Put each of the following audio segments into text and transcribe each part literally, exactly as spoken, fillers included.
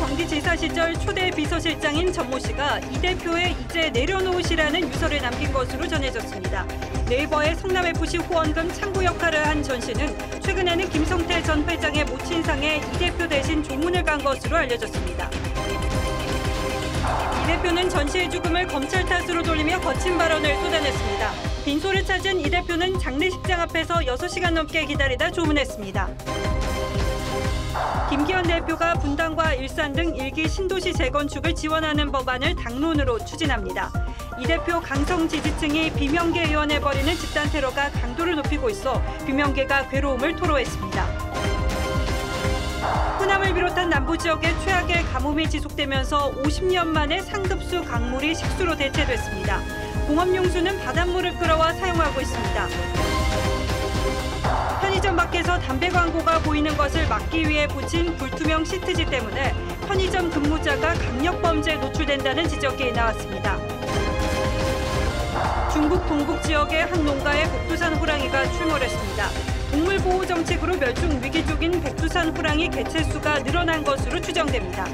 경기지사 시절 초대 비서실장인 전모 씨가 이 대표에 이제 내려놓으시라는 유서를 남긴 것으로 전해졌습니다. 네이버의 성남에프씨 후원금 창구 역할을 한 전 씨는 최근에는 김성태 전 회장의 모친상에 이 대표 대신 조문을 간 것으로 알려졌습니다. 이 대표는 전 씨의 죽음을 검찰 탓으로 돌리며 거친 발언을 쏟아냈습니다. 빈소를 찾은 이 대표는 장례식장 앞에서 여섯 시간 넘게 기다리다 조문했습니다. 김기현 대표가 분당과 일산 등 일기 신도시 재건축을 지원하는 법안을 당론으로 추진합니다. 이 대표 강성 지지층이 비명계 의원을 벌이는 집단 테러가 강도를 높이고 있어 비명계가 괴로움을 토로했습니다. 호남을 비롯한 남부 지역의 최악의 가뭄이 지속되면서 오십 년 만에 상급수 강물이 식수로 대체됐습니다. 공업용수는 바닷물을 끌어와 사용하고 있습니다. 편의점 밖에서 담배 광고가 보이는 것을 막기 위해 붙인 불투명 시트지 때문에 편의점 근무자가 강력범죄에 노출된다는 지적이 나왔습니다. 중국 동북 지역의 한 농가에 백두산 호랑이가 출몰했습니다. 동물보호 정책으로 멸종 위기 중인 백두산 호랑이 개체수가 늘어난 것으로 추정됩니다.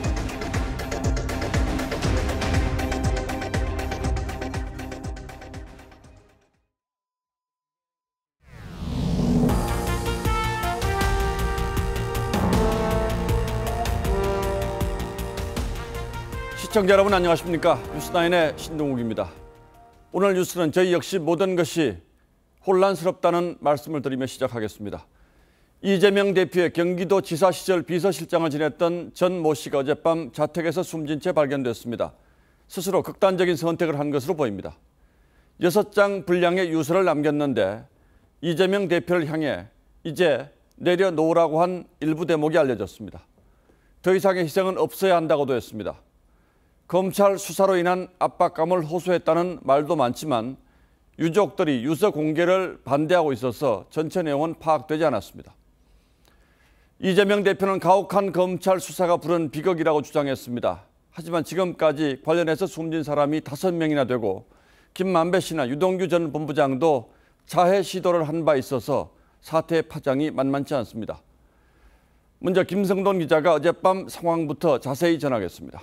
시청자 여러분 안녕하십니까? 뉴스나인의 신동욱입니다. 오늘 뉴스는 저희 역시 모든 것이 혼란스럽다는 말씀을 드리며 시작하겠습니다. 이재명 대표의 경기도지사 시절 비서실장을 지냈던 전 모 씨가 어젯밤 자택에서 숨진 채 발견됐습니다. 스스로 극단적인 선택을 한 것으로 보입니다. 여섯 장 분량의 유서를 남겼는데 이재명 대표를 향해 이제 내려놓으라고 한 일부 대목이 알려졌습니다. 더 이상의 희생은 없어야 한다고도 했습니다. 검찰 수사로 인한 압박감을 호소했다는 말도 많지만 유족들이 유서 공개를 반대하고 있어서 전체 내용은 파악되지 않았습니다. 이재명 대표는 가혹한 검찰 수사가 부른 비극이라고 주장했습니다. 하지만 지금까지 관련해서 숨진 사람이 다섯 명이나 되고 김만배 씨나 유동규 전 본부장도 자해 시도를 한 바 있어서 사태의 파장이 만만치 않습니다. 먼저 김성돈 기자가 어젯밤 상황부터 자세히 전하겠습니다.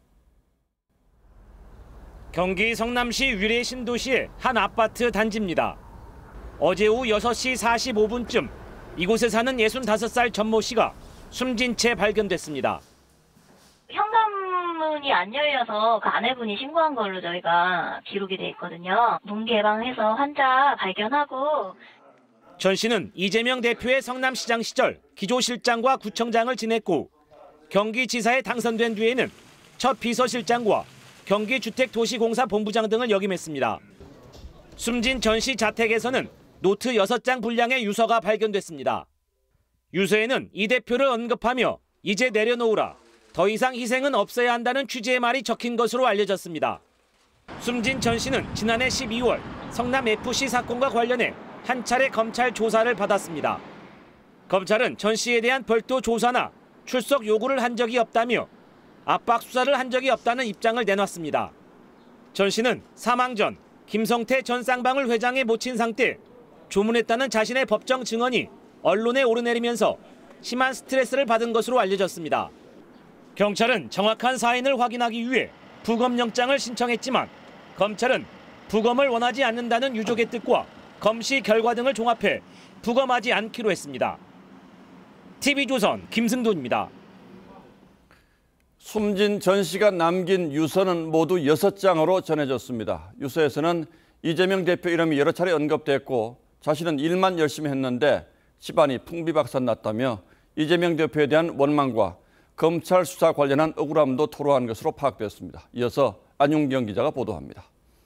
경기 성남시 위례 신도시의 한 아파트 단지입니다. 어제 오후 여섯 시 사십오 분쯤 이곳에 사는 예순다섯 살 전모 씨가 숨진 채 발견됐습니다. 현관문이 안 열려서 그 아내분이 신고한 걸로 저희가 기록이 돼 있거든요. 문 개방해서 환자 발견하고. 전 씨는 이재명 대표의 성남시장 시절 기조실장과 구청장을 지냈고 경기지사에 당선된 뒤에는 첫 비서실장과 경기주택도시공사 본부장 등을 역임했습니다. 숨진 전 씨 자택에서는 노트 여섯 장 분량의 유서가 발견됐습니다. 유서에는 이 대표를 언급하며 이제 내려놓으라, 더 이상 희생은 없어야 한다는 취지의 말이 적힌 것으로 알려졌습니다. 숨진 전 씨는 지난해 십이월 성남에프씨 사건과 관련해 한 차례 검찰 조사를 받았습니다. 검찰은 전 씨에 대한 별도 조사나 출석 요구를 한 적이 없다며 압박 수사를 한 적이 없다는 입장을 내놨습니다. 전 씨는 사망 전 김성태 전 쌍방울 회장의 모친상 때 조문했다는 자신의 법정 증언이 언론에 오르내리면서 심한 스트레스를 받은 것으로 알려졌습니다. 경찰은 정확한 사인을 확인하기 위해 부검영장을 신청했지만 검찰은 부검을 원하지 않는다는 유족의 뜻과 검시 결과 등을 종합해 부검하지 않기로 했습니다. 티비조선 김승돈입니다. 숨진 전 씨가 남긴 유서는 모두 여섯 장으로 전해졌습니다. 유서에서는 이재명 대표 이름이 여러 차례 언급됐고 자신은 일만 열심히 했는데 집안이 풍비박산났다며 이재명 대표에 대한 원망과 검찰 수사 관련한 억울함도 토로한 것으로 파악됐습니다. 이어서 안윤경 기자가 보도합니다.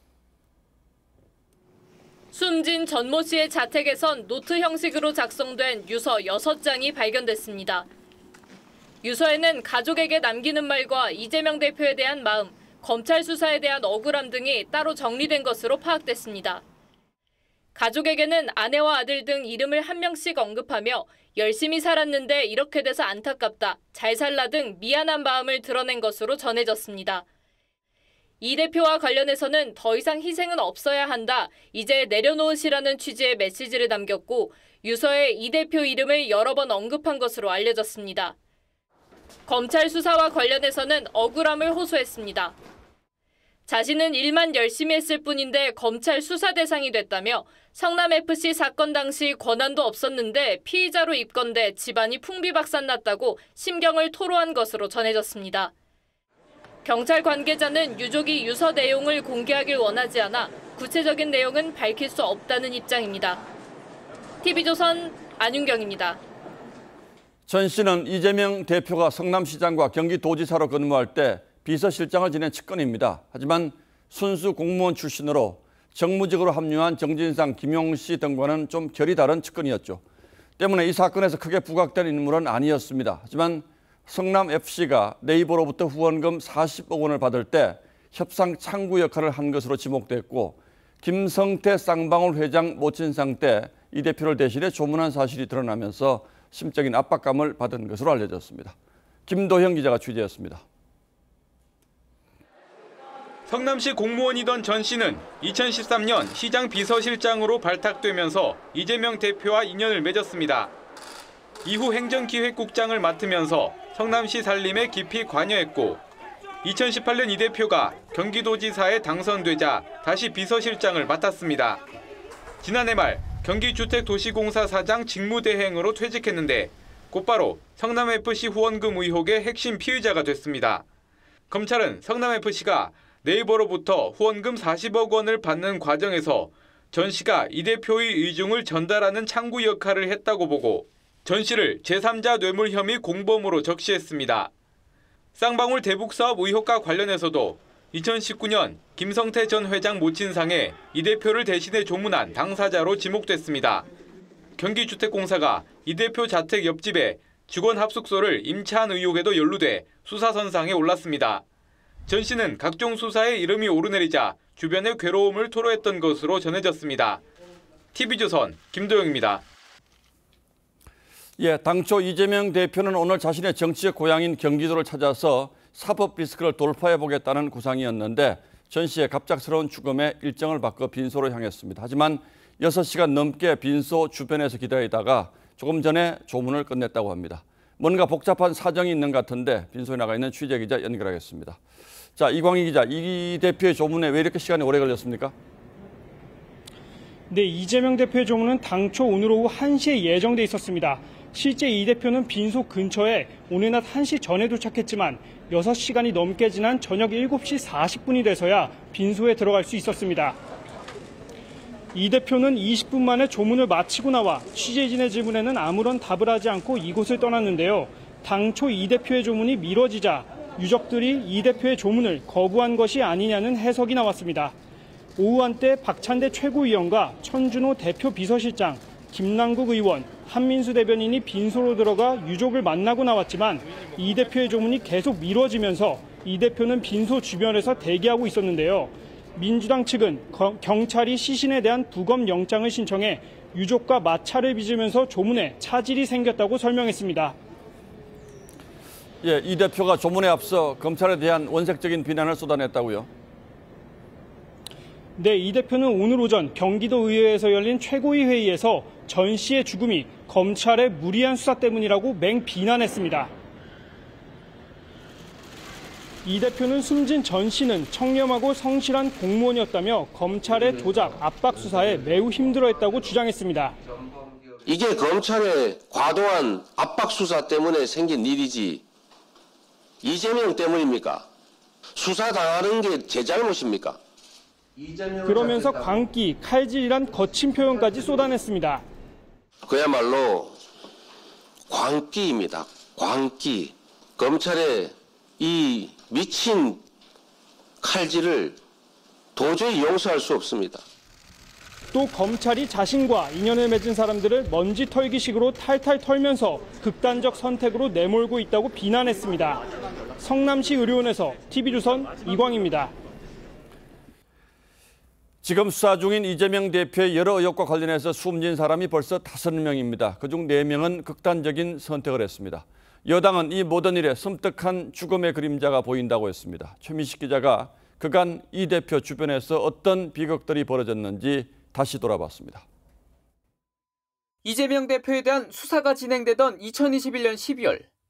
숨진 전모 씨의 자택에선 노트 형식으로 작성된 유서 여섯 장이 발견됐습니다. 유서에는 가족에게 남기는 말과 이재명 대표에 대한 마음, 검찰 수사에 대한 억울함 등이 따로 정리된 것으로 파악됐습니다. 가족에게는 아내와 아들 등 이름을 한 명씩 언급하며 열심히 살았는데 이렇게 돼서 안타깝다, 잘 살라 등 미안한 마음을 드러낸 것으로 전해졌습니다. 이 대표와 관련해서는 더 이상 희생은 없어야 한다, 이제 내려놓으시라는 취지의 메시지를 남겼고 유서에 이 대표 이름을 여러 번 언급한 것으로 알려졌습니다. 검찰 수사와 관련해서는 억울함을 호소했습니다. 자신은 일만 열심히 했을 뿐인데 검찰 수사 대상이 됐다며 성남에프씨 사건 당시 권한도 없었는데 피의자로 입건돼 집안이 풍비박산났다고 심경을 토로한 것으로 전해졌습니다. 경찰 관계자는 유족이 유서 내용을 공개하길 원하지 않아 구체적인 내용은 밝힐 수 없다는 입장입니다. 티비조선 안윤경입니다. 전 씨는 이재명 대표가 성남시장과 경기도지사로 근무할 때 비서실장을 지낸 측근입니다. 하지만 순수 공무원 출신으로 정무직으로 합류한 정진상, 김용씨 등과는 좀 결이 다른 측근이었죠. 때문에 이 사건에서 크게 부각된 인물은 아니었습니다. 하지만 성남에프씨가 네이버로부터 후원금 사십억 원을 받을 때 협상 창구 역할을 한 것으로 지목됐고, 김성태 쌍방울 회장 모친상 때 이 대표를 대신해 조문한 사실이 드러나면서 심적인 압박감을 받은 것으로 알려졌습니다. 김도형 기자가 취재했습니다. 성남시 공무원이던 전 씨는 이천십삼 년 시장 비서실장으로 발탁되면서 이재명 대표와 인연을 맺었습니다. 이후 행정기획국장을 맡으면서 성남시 살림에 깊이 관여했고, 이천십팔 년 이 대표가 경기도지사에 당선되자 다시 비서실장을 맡았습니다. 지난해 말 경기주택도시공사 사장 직무대행으로 퇴직했는데 곧바로 성남에프씨 후원금 의혹의 핵심 피의자가 됐습니다. 검찰은 성남에프씨가 네이버로부터 후원금 사십억 원을 받는 과정에서 전 씨가 이 대표의 의중을 전달하는 창구 역할을 했다고 보고 전 씨를 제삼자 뇌물 혐의 공범으로 적시했습니다. 쌍방울 대북사업 의혹과 관련해서도 이천십구 년 김성태 전 회장 모친상에 이 대표를 대신해 조문한 당사자로 지목됐습니다. 경기주택공사가 이 대표 자택 옆집에 직원 합숙소를 임차한 의혹에도 연루돼 수사선상에 올랐습니다. 전 씨는 각종 수사에 이름이 오르내리자 주변의 괴로움을 토로했던 것으로 전해졌습니다. 티비조선 김도영입니다. 예, 당초 이재명 대표는 오늘 자신의 정치적 고향인 경기도를 찾아서 사법 리스크를 돌파해보겠다는 구상이었는데 전 씨의 갑작스러운 죽음에 일정을 바꿔 빈소로 향했습니다. 하지만 여섯 시간 넘게 빈소 주변에서 기다리다가 조금 전에 조문을 끝냈다고 합니다. 뭔가 복잡한 사정이 있는 것 같은데 빈소에 나가 있는 취재기자 연결하겠습니다. 자, 이광희 기자, 이 대표의 조문에 왜 이렇게 시간이 오래 걸렸습니까? 네, 이재명 대표의 조문은 당초 오늘 오후 한 시에 예정돼 있었습니다. 실제 이 대표는 빈소 근처에 오늘 낮 한 시 전에 도착했지만 여섯 시간이 넘게 지난 저녁 일곱 시 사십 분이 돼서야 빈소에 들어갈 수 있었습니다. 이 대표는 이십 분 만에 조문을 마치고 나와 취재진의 질문에는 아무런 답을 하지 않고 이곳을 떠났는데요. 당초 이 대표의 조문이 미뤄지자 유족들이 이 대표의 조문을 거부한 것이 아니냐는 해석이 나왔습니다. 오후 한때 박찬대 최고위원과 천준호 대표 비서실장, 김남국 의원, 한민수 대변인이 빈소로 들어가 유족을 만나고 나왔지만 이 대표의 조문이 계속 미뤄지면서 이 대표는 빈소 주변에서 대기하고 있었는데요. 민주당 측은 경찰이 시신에 대한 부검 영장을 신청해 유족과 마찰을 빚으면서 조문에 차질이 생겼다고 설명했습니다. 예, 이 대표가 조문에 앞서 검찰에 대한 원색적인 비난을 쏟아냈다고요? 네, 이 대표는 오늘 오전 경기도의회에서 열린 최고위 회의에서 전 씨의 죽음이 검찰의 무리한 수사 때문이라고 맹비난했습니다. 이 대표는 숨진 전 씨는 청렴하고 성실한 공무원이었다며 검찰의 조작, 압박 수사에 매우 힘들어했다고 주장했습니다. 이게 검찰의 과도한 압박 수사 때문에 생긴 일이지 이재명 때문입니까? 수사당하는 게 제 잘못입니까? 그러면서 광기, 칼질이란 거친 표현까지 쏟아냈습니다. 그야말로 광기입니다. 광기. 검찰의 이 미친 칼질을 도저히 용서할 수 없습니다. 또 검찰이 자신과 인연을 맺은 사람들을 먼지 털기식으로 탈탈 털면서 극단적 선택으로 내몰고 있다고 비난했습니다. 성남시 의료원에서 티비조선 이광입니다. 지금 수사 중인 이재명 대표의 여러 의혹과 관련해서 숨진 사람이 벌써 다섯 명입니다. 그중 네 명은 극단적인 선택을 했습니다. 여당은 이 모든 일에 섬뜩한 죽음의 그림자가 보인다고 했습니다. 최민식 기자가 그간 이 대표 주변에서 어떤 비극들이 벌어졌는지 다시 돌아봤습니다. 이재명 대표에 대한 수사가 진행되던 이천이십일 년 십이월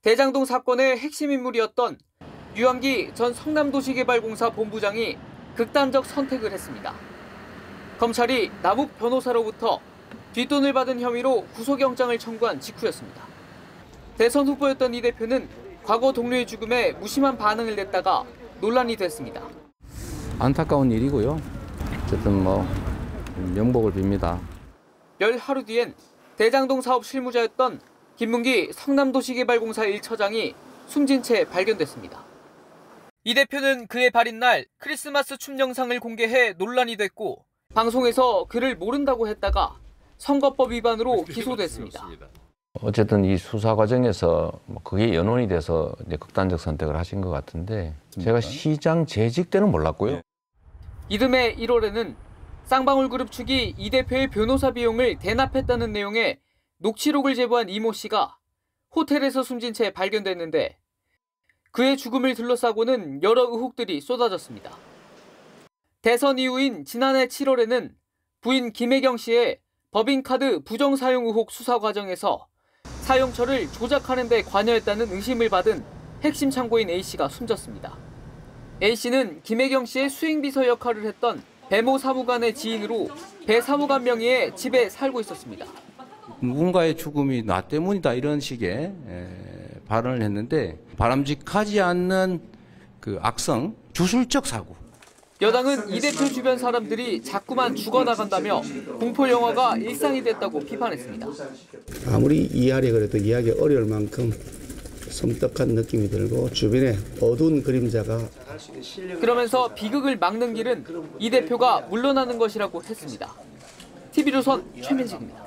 대장동 사건의 핵심 인물이었던 유한기 전 성남도시개발공사 본부장이 극단적 선택을 했습니다. 검찰이 남욱 변호사로부터 뒷돈을 받은 혐의로 구속영장을 청구한 직후였습니다. 대선 후보였던 이 대표는 과거 동료의 죽음에 무심한 반응을 냈다가 논란이 됐습니다. 안타까운 일이고요. 어쨌든 뭐 명복을 빕니다. 열 하루 뒤엔 대장동 사업 실무자였던 김문기 성남도시개발공사 일 처장이 숨진 채 발견됐습니다. 이 대표는 그의 발인 날 크리스마스 춤 영상을 공개해 논란이 됐고 방송에서 그를 모른다고 했다가 선거법 위반으로 기소됐습니다. 어쨌든 이 수사 과정에서 뭐 그게 연원이 돼서 이제 극단적 선택을 하신 것 같은데 제가 시장 재직 때는 몰랐고요. 이듬해 일월에는 쌍방울그룹 측이 이 대표의 변호사 비용을 대납했다는 내용의 녹취록을 제보한 이모 씨가 호텔에서 숨진 채 발견됐는데 그의 죽음을 둘러싸고는 여러 의혹들이 쏟아졌습니다. 대선 이후인 지난해 칠월에는 부인 김혜경 씨의 법인카드 부정사용 의혹 수사 과정에서 사용처를 조작하는 데 관여했다는 의심을 받은 핵심 참고인 A씨가 숨졌습니다. A씨는 김혜경 씨의 수행비서 역할을 했던 배모 사무관의 지인으로 배 사무관 명의의 집에 살고 있었습니다. 누군가의 죽음이 나 때문이다 이런 식의 발언을 했는데 바람직하지 않는 그 악성 주술적 사고. 여당은 이 대표 주변 사람들이 자꾸만 죽어나간다며 공포 영화가 일상이 됐다고 비판했습니다. 아무리 이해하려 그래도 이해하기 어려울 만큼 섬뜩한 느낌이 들고 주변에 어두운 그림자가. 그러면서 비극을 막는 길은 이 대표가 물러나는 것이라고 했습니다. 티비조선 최민식입니다.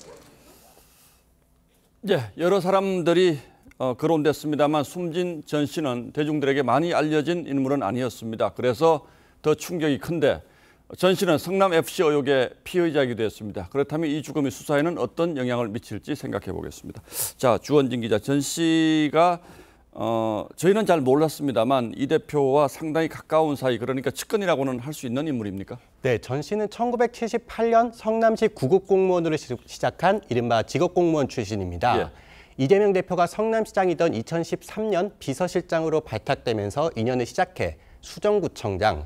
예, 여러 사람들이 어, 거론됐습니다만 숨진 전 씨는 대중들에게 많이 알려진 인물은 아니었습니다. 그래서 더 충격이 큰데 전 씨는 성남에프씨 의혹의 피의자이기도 했습니다. 그렇다면 이 죽음이 수사에는 어떤 영향을 미칠지 생각해 보겠습니다. 자, 주원진 기자, 전 씨가 어, 저희는 잘 몰랐습니다만 이 대표와 상당히 가까운 사이, 그러니까 측근이라고는 할 수 있는 인물입니까? 네, 전 씨는 천구백칠십팔 년 성남시 구급 공무원으로 시작한 이른바 직업공무원 출신입니다. 예. 이재명 대표가 성남시장이던 이천십삼 년 비서실장으로 발탁되면서 이 년을 시작해 수정구청장,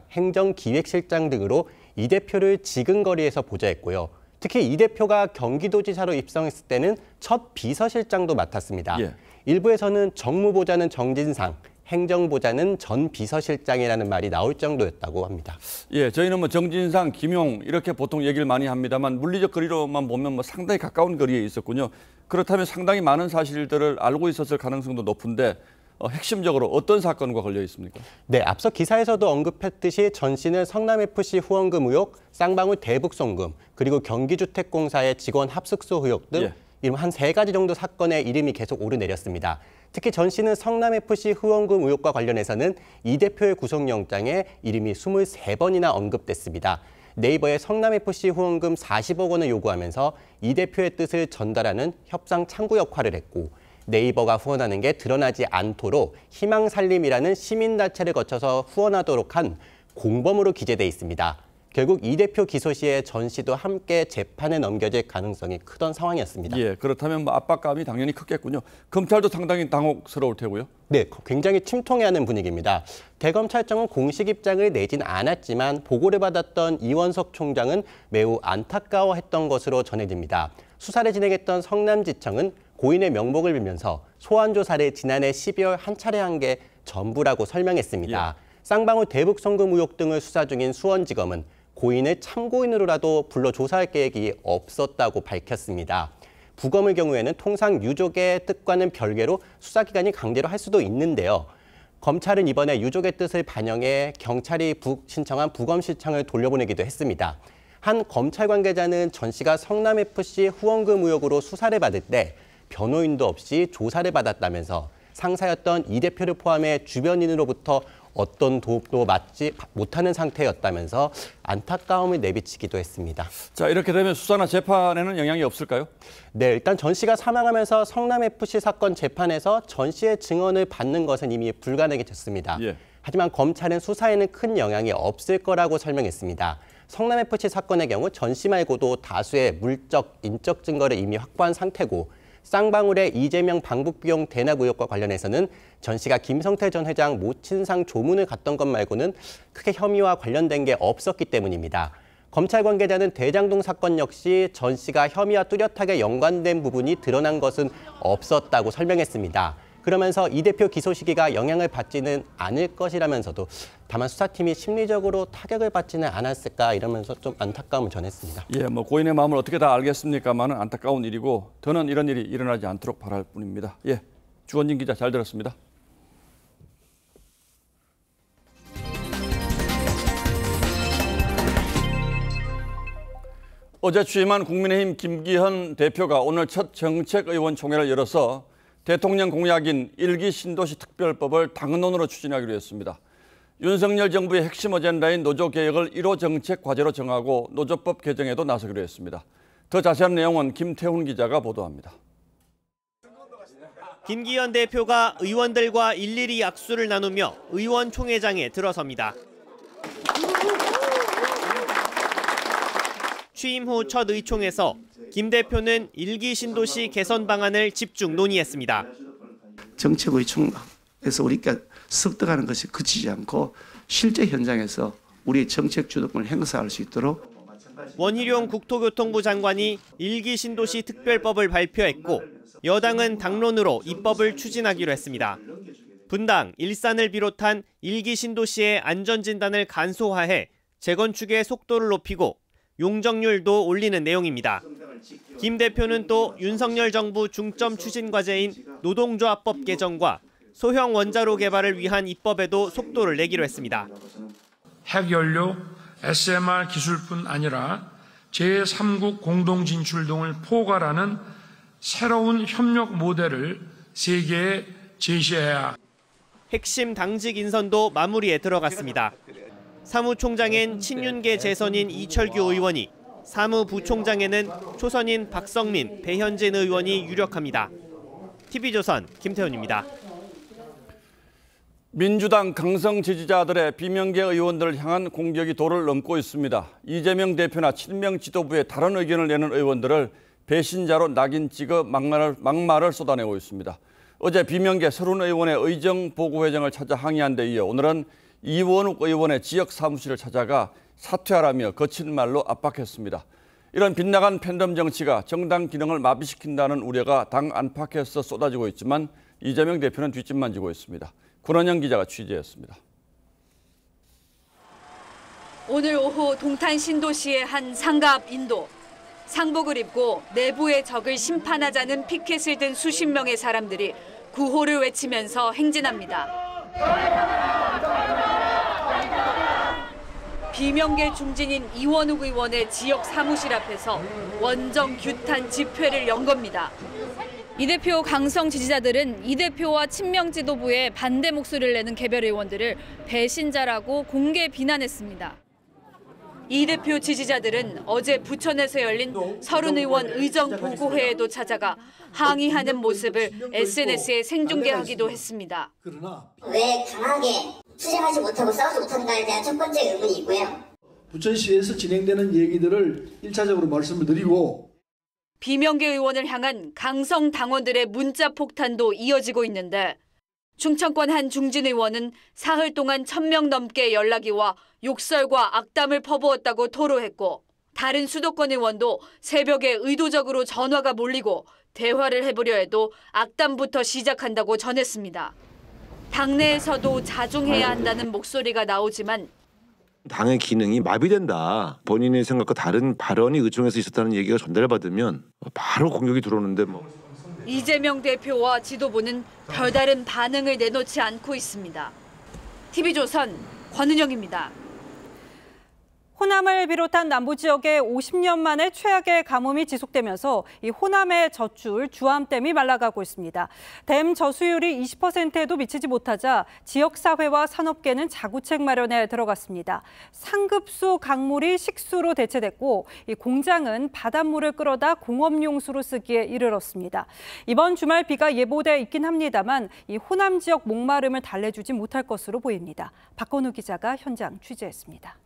행정기획실장 등으로 이 대표를 지근거리에서 보좌했고요. 특히 이 대표가 경기도지사로 입성했을 때는 첫 비서실장도 맡았습니다. 예. 일부에서는 정무보좌는 정진상, 행정보좌는 전 비서실장이라는 말이 나올 정도였다고 합니다. 예, 저희는 뭐 정진상, 김용 이렇게 보통 얘기를 많이 합니다만 물리적 거리로만 보면 뭐 상당히 가까운 거리에 있었군요. 그렇다면 상당히 많은 사실들을 알고 있었을 가능성도 높은데 어, 핵심적으로 어떤 사건과 걸려 있습니까? 네, 앞서 기사에서도 언급했듯이 전 씨는 성남에프씨 후원금 의혹, 쌍방울 대북송금, 그리고 경기주택공사의 직원 합숙소 의혹 등 예. 이름 한 세 가지 정도 사건에 이름이 계속 오르내렸습니다. 특히 전 씨는 성남에프씨 후원금 의혹과 관련해서는 이 대표의 구속영장에 이름이 스물세 번이나 언급됐습니다. 네이버에 성남에프씨 후원금 사십억 원을 요구하면서 이 대표의 뜻을 전달하는 협상 창구 역할을 했고 네이버가 후원하는 게 드러나지 않도록 희망살림이라는 시민단체를 거쳐서 후원하도록 한 공범으로 기재돼 있습니다. 결국 이 대표 기소 시에 전 씨도 함께 재판에 넘겨질 가능성이 크던 상황이었습니다. 예, 그렇다면 뭐 압박감이 당연히 크겠군요. 검찰도 상당히 당혹스러울 테고요. 네, 굉장히 침통해하는 분위기입니다. 대검찰청은 공식 입장을 내진 않았지만 보고를 받았던 이원석 총장은 매우 안타까워했던 것으로 전해집니다. 수사를 진행했던 성남지청은 고인의 명복을 빌면서 소환 조사를 지난해 십이월 한 차례 한 게 전부라고 설명했습니다. 예. 쌍방울 대북송금 의혹 등을 수사 중인 수원지검은 고인을 참고인으로라도 불러 조사할 계획이 없었다고 밝혔습니다. 부검의 경우에는 통상 유족의 뜻과는 별개로 수사기관이 강제로 할 수도 있는데요. 검찰은 이번에 유족의 뜻을 반영해 경찰이 부, 신청한 부검 신청을 돌려보내기도 했습니다. 한 검찰 관계자는 전 씨가 성남에프씨 후원금 의혹으로 수사를 받을 때 변호인도 없이 조사를 받았다면서 상사였던 이 대표를 포함해 주변인으로부터 어떤 도움도 받지 못하는 상태였다면서 안타까움을 내비치기도 했습니다. 자, 이렇게 되면 수사나 재판에는 영향이 없을까요? 네, 일단 전 씨가 사망하면서 성남에프씨 사건 재판에서 전 씨의 증언을 받는 것은 이미 불가능해졌습니다. 예. 하지만 검찰은 수사에는 큰 영향이 없을 거라고 설명했습니다. 성남에프씨 사건의 경우 전 씨 말고도 다수의 물적, 인적 증거를 이미 확보한 상태고 쌍방울의 이재명 방북 비용 대납 의혹과 관련해서는 전 씨가 김성태 전 회장 모친상 조문을 갔던 것 말고는 크게 혐의와 관련된 게 없었기 때문입니다. 검찰 관계자는 대장동 사건 역시 전 씨가 혐의와 뚜렷하게 연관된 부분이 드러난 것은 없었다고 설명했습니다. 그러면서 이 대표 기소 시기가 영향을 받지는 않을 것이라면서도 다만 수사팀이 심리적으로 타격을 받지는 않았을까 이러면서 좀 안타까움을 전했습니다. 예, 뭐 고인의 마음을 어떻게 다 알겠습니까만은 안타까운 일이고 더는 이런 일이 일어나지 않도록 바랄 뿐입니다. 예, 주원진 기자 잘 들었습니다. 어제 취임한 국민의힘 김기현 대표가 오늘 첫 정책의원총회를 열어서 대통령 공약인 일기 신도시 특별법을 당론으로 추진하기로 했습니다. 윤석열 정부의 핵심 어젠다인 노조개혁을 일 호 정책 과제로 정하고 노조법 개정에도 나서기로 했습니다. 더 자세한 내용은 김태훈 기자가 보도합니다. 김기현 대표가 의원들과 일일이 악수를 나누며 의원총회장에 들어섭니다. 취임 후 첫 의총에서 김 대표는 일기 신도시 개선 방안을 집중 논의했습니다. 정책의총에서 우리가 습득하는 것이 그치지 않고 실제 현장에서 우리의 정책 주도권을 행사할 수 있도록 원희룡 국토교통부 장관이 일기 신도시 특별법을 발표했고 여당은 당론으로 입법을 추진하기로 했습니다. 분당, 일산을 비롯한 일기 신도시의 안전진단을 간소화해 재건축의 속도를 높이고 용적률도 올리는 내용입니다. 김 대표는 또 윤석열 정부 중점 추진 과제인 노동조합법 개정과 소형 원자로 개발을 위한 입법에도 속도를 내기로 했습니다. 핵연료, 에스엠알 기술뿐 아니라 제삼국 공동진출 등을 포괄하는 새로운 협력 모델을 세계에 제시해야. 핵심 당직 인선도 마무리에 들어갔습니다. 사무총장엔 친윤계 재선인 이철규 의원이, 사무부총장에는 초선인 박성민, 배현진 의원이 유력합니다. 티비조선 김태훈입니다. 민주당 강성 지지자들의 비명계 의원들을 향한 공격이 도를 넘고 있습니다. 이재명 대표나 친명 지도부의 다른 의견을 내는 의원들을 배신자로 낙인 찍어 막말을, 막말을 쏟아내고 있습니다. 어제 비명계 서른 의원의 의정 보고회장을 찾아 항의한 데 이어 오늘은 이원욱 의원의 지역 사무실을 찾아가 사퇴하라며 거친 말로 압박했습니다. 이런 빗나간 팬덤 정치가 정당 기능을 마비시킨다는 우려가 당 안팎에서 쏟아지고 있지만 이재명 대표는 뒷짐만 지고 있습니다. 군원영 기자가 취재했습니다. 오늘 오후 동탄 신도시의 한 상가 앞 인도. 상복을 입고 내부의 적을 심판하자는 피켓을 든 수십 명의 사람들이 구호를 외치면서 행진합니다. 비명계 중진인 이원욱 의원의 지역 사무실 앞에서 원정 규탄 집회를 연 겁니다. 이 대표 강성 지지자들은 이 대표와 친명 지도부에 반대 목소리를 내는 개별 의원들을 배신자라고 공개 비난했습니다. 이 대표 지지자들은 어제 부천에서 열린 서른 의원 의정 보고회에도 찾아가 항의하는 모습을 에스엔에스에 생중계하기도 했습니다. 왜 강하게 투쟁하지 못하고 싸우지 못한다에 대한 첫 번째 의문이 있고요. 부천시에서 진행되는 얘기들을 일차적으로 말씀을 드리고 비명계 의원을 향한 강성 당원들의 문자 폭탄도 이어지고 있는데 충청권 한 중진 의원은 사흘 동안 천 명 넘게 연락이 와 욕설과 악담을 퍼부었다고 토로했고 다른 수도권 의원도 새벽에 의도적으로 전화가 몰리고 대화를 해보려 해도 악담부터 시작한다고 전했습니다. 당내에서도 자중해야 한다는 목소리가 나오지만 당의 기능이 마비된다. 본인의 생각과 다른 발언이 의총에서 있었다는 얘기가 전달받으면 바로 공격이 들어오는데 뭐. 이재명 대표와 지도부는 별다른 반응을 내놓지 않고 있습니다. 티비조선 권은영입니다. 호남을 비롯한 남부 지역에 오십 년 만에 최악의 가뭄이 지속되면서 이 호남의 젖줄 주암댐이 말라가고 있습니다. 댐 저수율이 이십 퍼센트에도 미치지 못하자 지역사회와 산업계는 자구책 마련에 들어갔습니다. 상급수 강물이 식수로 대체됐고 이 공장은 바닷물을 끌어다 공업용수로 쓰기에 이르렀습니다. 이번 주말 비가 예보돼 있긴 합니다만 이 호남 지역 목마름을 달래주지 못할 것으로 보입니다. 박건우 기자가 현장 취재했습니다.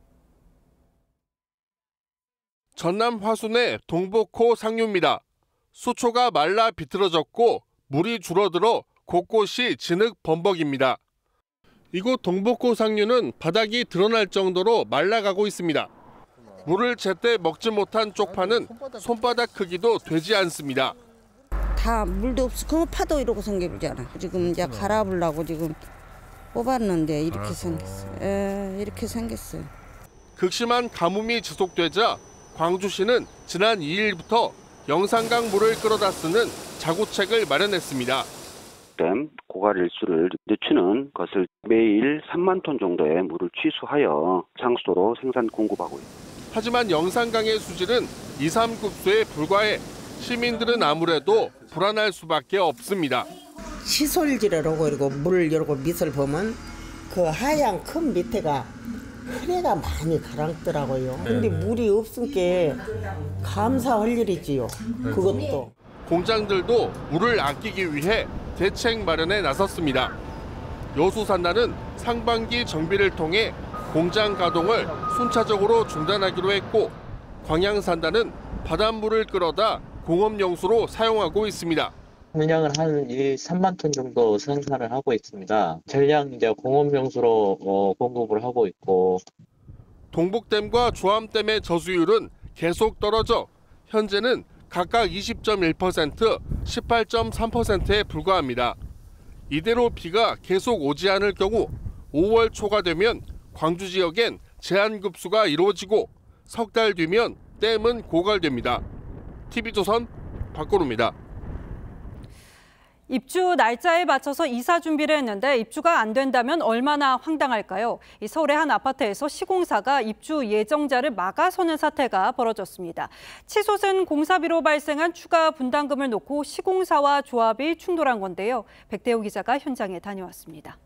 전남 화순의 동복호 상류입니다. 수초가 말라 비틀어졌고 물이 줄어들어 곳곳이 진흙 범벅입니다. 이곳 동복호 상류는 바닥이 드러날 정도로 말라가고 있습니다. 물을 제때 먹지 못한 쪽파는 손바닥 크기도 되지 않습니다. 다 물도 없고 파도 이러고 생기잖아. 지금 이제 갈아보려고 지금 뽑았는데 이렇게 생겼어. 에, 이렇게 생겼어요. 극심한 가뭄이 지속되자 광주시는 지난 이 일부터 영산강 물을 끌어다 쓰는 자구책을 마련했습니다. 댐 고갈 일수를 늦추는 것을 매일 삼만 톤 정도의 물을 취수하여 장수도로 생산 공급하고 있습니다. 하지만 영산강의 수질은 이, 삼 급수에 불과해 시민들은 아무래도 불안할 수밖에 없습니다. 시솔질을 하고 이러고 물 이러고 밑을 보면 그 하얀 큰 밑에가 흐레가 많이 가라앉더라고요. 근데 물이 없으니까 감사할 일이지요. 그것도. 공장들도 물을 아끼기 위해 대책 마련에 나섰습니다. 여수산단은 상반기 정비를 통해 공장 가동을 순차적으로 중단하기로 했고, 광양산단은 바닷물을 끌어다 공업용수로 사용하고 있습니다. 물량을 한 삼만 톤 정도 생산을 하고 있습니다. 전량 이제 공업용수로 어, 공급을 하고 있고. 동복댐과 주암댐의 저수율은 계속 떨어져 현재는 각각 이십 점 일 퍼센트, 십팔 점 삼 퍼센트에 불과합니다. 이대로 비가 계속 오지 않을 경우 오월 초가 되면 광주 지역엔 제한급수가 이루어지고 석 달 뒤면 댐은 고갈됩니다. 티비조선 박건우입니다. 입주 날짜에 맞춰서 이사 준비를 했는데 입주가 안 된다면 얼마나 황당할까요? 이 서울의 한 아파트에서 시공사가 입주 예정자를 막아서는 사태가 벌어졌습니다. 치솟은 공사비로 발생한 추가 분담금을 놓고 시공사와 조합이 충돌한 건데요. 백대호 기자가 현장에 다녀왔습니다.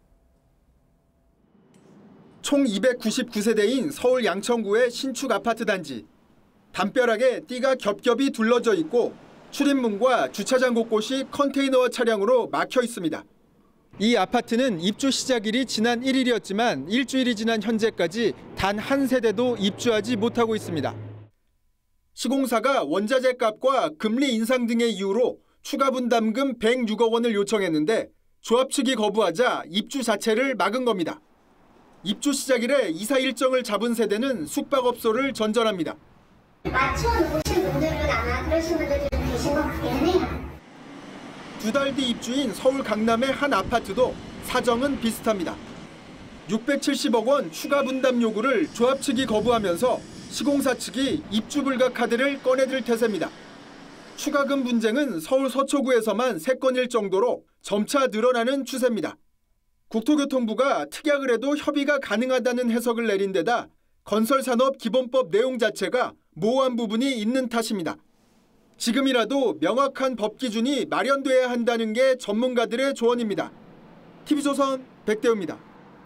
총 이백구십구 세대인 서울 양천구의 신축 아파트 단지. 담벼락에 띠가 겹겹이 둘러져 있고 출입문과 주차장 곳곳이 컨테이너 차량으로 막혀 있습니다. 이 아파트는 입주 시작일이 지난 일 일이었지만 일주일이 지난 현재까지 단 한 세대도 입주하지 못하고 있습니다. 시공사가 원자재 값과 금리 인상 등의 이유로 추가 분담금 백육억 원을 요청했는데 조합 측이 거부하자 입주 자체를 막은 겁니다. 입주 시작일에 이사 일정을 잡은 세대는 숙박업소를 전전합니다. 맞춰놓으신 분들은 아마 그러신 분들이 좀 계신 것 같기는 해요. 두 달 뒤 입주인 서울 강남의 한 아파트도 사정은 비슷합니다. 육백칠십억 원 추가 분담 요구를 조합 측이 거부하면서 시공사 측이 입주 불가 카드를 꺼내들 태세입니다. 추가금 분쟁은 서울 서초구에서만 세 건일 정도로 점차 늘어나는 추세입니다. 국토교통부가 특약을 해도 협의가 가능하다는 해석을 내린 데다 건설산업기본법 내용 자체가 모호한 부분이 있는 탓입니다. 지금이라도 명확한 법 기준이 마련돼야 한다는 게 전문가들의 조언입니다. 티비조선 백대호입니다.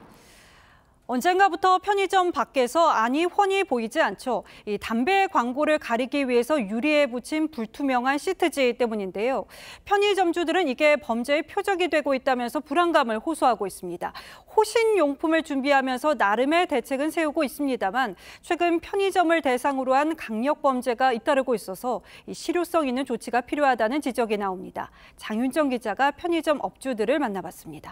언젠가부터 편의점 밖에서 안이 훤히 보이지 않죠. 이 담배 광고를 가리기 위해서 유리에 붙인 불투명한 시트지 때문인데요. 편의점주들은 이게 범죄의 표적이 되고 있다면서 불안감을 호소하고 있습니다. 호신용품을 준비하면서 나름의 대책은 세우고 있습니다만 최근 편의점을 대상으로 한 강력범죄가 잇따르고 있어서 이 실효성 있는 조치가 필요하다는 지적이 나옵니다. 장윤정 기자가 편의점 업주들을 만나봤습니다.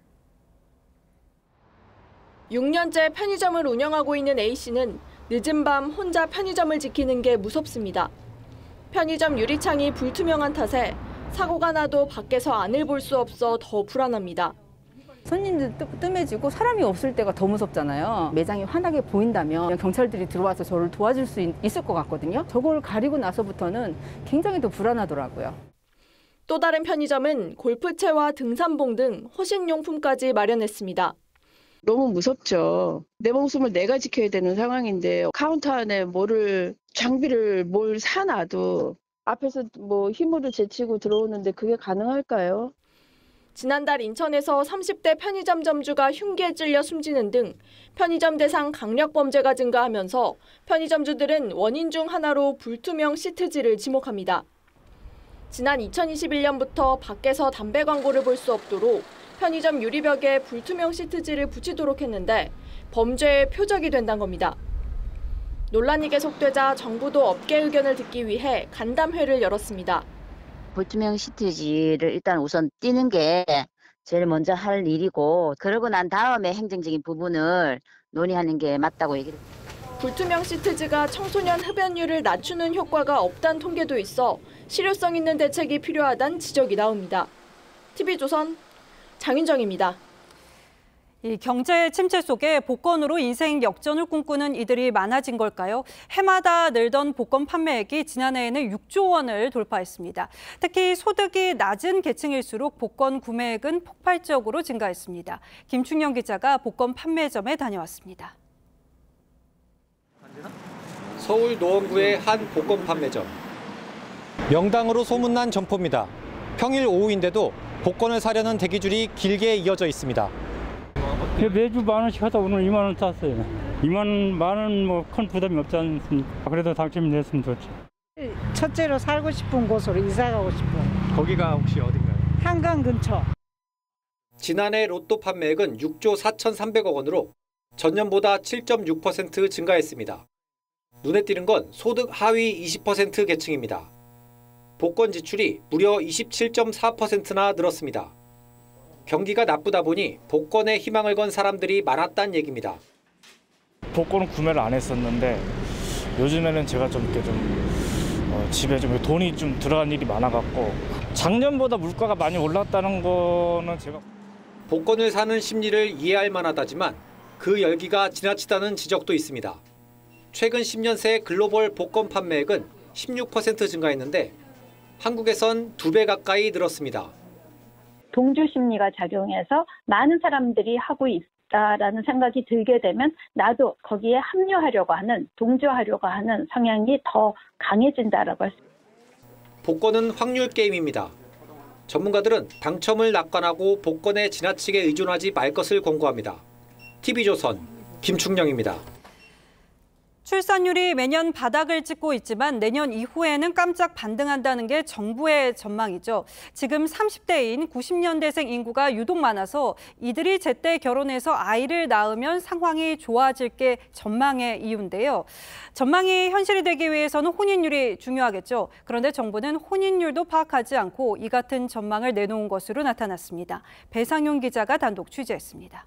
육 년째 편의점을 운영하고 있는 A씨는 늦은 밤 혼자 편의점을 지키는 게 무섭습니다. 편의점 유리창이 불투명한 탓에 사고가 나도 밖에서 안을 볼 수 없어 더 불안합니다. 손님들 뜸해지고 사람이 없을 때가 더 무섭잖아요. 매장이 환하게 보인다면 경찰들이 들어와서 저를 도와줄 수 있을 것 같거든요. 저걸 가리고 나서부터는 굉장히 더 불안하더라고요. 또 다른 편의점은 골프채와 등산봉 등 호신용품까지 마련했습니다. 너무 무섭죠. 내 목숨을 내가 지켜야 되는 상황인데 카운터 안에 뭐를 장비를 뭘 사놔도 앞에서 뭐 힘으로 제치고 들어오는데 그게 가능할까요? 지난달 인천에서 삼십 대 편의점 점주가 흉기에 찔려 숨지는 등 편의점 대상 강력범죄가 증가하면서 편의점주들은 원인 중 하나로 불투명 시트지를 지목합니다. 지난 이천이십일 년부터 밖에서 담배 광고를 볼 수 없도록 편의점 유리벽에 불투명 시트지를 붙이도록 했는데 범죄의 표적이 된다는 겁니다. 논란이 계속되자 정부도 업계 의견을 듣기 위해 간담회를 열었습니다. 불투명 시트지를 일단 우선 띄는 게 제일 먼저 할 일이고 그러고 난 다음에 행정적인 부분을 논의하는 게 맞다고 얘기를 했습니다. 불투명 시트지가 청소년 흡연율을 낮추는 효과가 없다는 통계도 있어 실효성 있는 대책이 필요하다는 지적이 나옵니다. 티비조선 장윤정입니다. 이 경제 침체 속에 복권으로 인생 역전을 꿈꾸는 이들이 많아진 걸까요? 해마다 늘던 복권 판매액이 지난해에는 육조 원을 돌파했습니다. 특히 소득이 낮은 계층일수록 복권 구매액은 폭발적으로 증가했습니다. 김충영 기자가 복권 판매점에 다녀왔습니다. 서울 노원구의 한 복권 판매점. 명당으로 소문난 점포입니다. 평일 오후인데도 복권을 사려는 대기줄이 길게 이어져 있습니다. 매주 만 원씩 하다 오늘 이만 원 땄어요. 이만 만 원 뭐 큰 부담이 없지 않습니까? 그래도 당첨이 됐으면 좋죠. 첫째로 살고 싶은 곳으로 이사 가고 싶어요. 거기가 혹시 어딘가요? 한강 근처. 지난해 로또 판매액은 육조 사천삼백억 원으로 전년보다 칠 점 육 퍼센트 증가했습니다. 눈에 띄는 건 소득 하위 이십 퍼센트 계층입니다. 복권 지출이 무려 이십칠 점 사 퍼센트나 늘었습니다. 경기가 나쁘다 보니 복권에 희망을 건 사람들이 많았다는 얘기입니다. 복권은 구매를 안 했었는데 요즘에는 제가 좀 이렇게 좀 어, 집에 좀 돈이 좀 들어간 일이 많아갖고 작년보다 물가가 많이 올랐다는 거는 제가 복권을 사는 심리를 이해할 만하다지만 그 열기가 지나치다는 지적도 있습니다. 최근 십 년 새 글로벌 복권 판매액은 십육 퍼센트 증가했는데 한국에선 두 배 가까이 늘었습니다. 동조 심리가 작용해서 많은 사람들이 하고 있다라는 생각이 들게 되면 나도 거기에 합류하려고 하는, 동조하려고 하는 성향이 더 강해진다라고 할 수 있습니다. 복권은 확률 게임입니다. 전문가들은 당첨을 낙관하고 복권에 지나치게 의존하지 말 것을 권고합니다. 티비조선 김충영입니다. 출산율이 매년 바닥을 찍고 있지만 내년 이후에는 깜짝 반등한다는 게 정부의 전망이죠. 지금 삼십 대인 구십 년대생 인구가 유독 많아서 이들이 제때 결혼해서 아이를 낳으면 상황이 좋아질 게 전망의 이유인데요. 전망이 현실이 되기 위해서는 혼인율이 중요하겠죠. 그런데 정부는 혼인율도 파악하지 않고 이 같은 전망을 내놓은 것으로 나타났습니다. 배상용 기자가 단독 취재했습니다.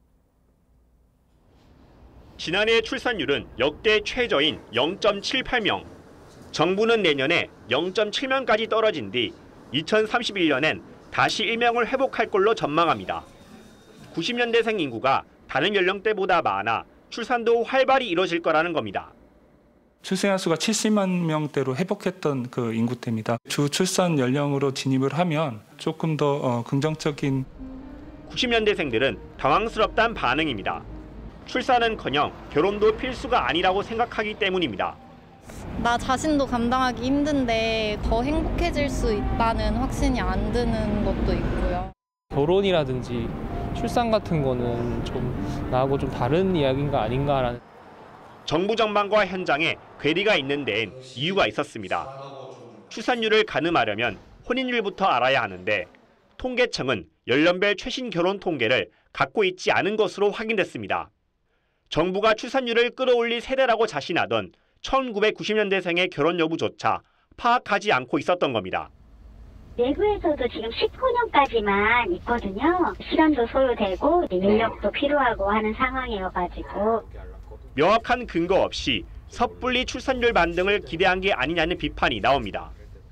지난해 출산율은 역대 최저인 영 점 칠팔 명. 정부는 내년에 영 점 칠 명까지 떨어진 뒤 이천삼십일 년엔 다시 일 명을 회복할 걸로 전망합니다. 구십 년대생 인구가 다른 연령대보다 많아 출산도 활발히 이뤄질 거라는 겁니다. 출생아 수가 칠십만 명대로 회복했던 그 인구대입니다. 주 출산 연령으로 진입을 하면 조금 더 어, 긍정적인. 구십 년대생들은 당황스럽다는 반응입니다. 출산은커녕 결혼도 필수가 아니라고 생각하기 때문입니다. 나 자신도 감당하기 힘든데 더 행복해질 수 있다는 확신이 안 드는 것도 있고요. 결혼이라든지 출산 같은 거는 좀 나하고 좀 다른 이야기인가 아닌가라는. 정부 전망과 현장에 괴리가 있는 데엔 이유가 있었습니다. 출산율을 가늠하려면 혼인율부터 알아야 하는데 통계청은 연령별 최신 결혼 통계를 갖고 있지 않은 것으로 확인됐습니다. 정부가 출산율을 끌어올릴 세대라고 자신하던 천구백구십 년대생의 결혼 여부조차 파악하지 않고 있었던 겁니다. 내부에서도 지금 십구 년까지만 있거든요. 시간도 소요되고 인력도 필요하고 하는 상황이어가지고. 명확한 근거 없이 섣불리 출산율 반등을 기대한 게 아니냐는 비판이 나옵니다.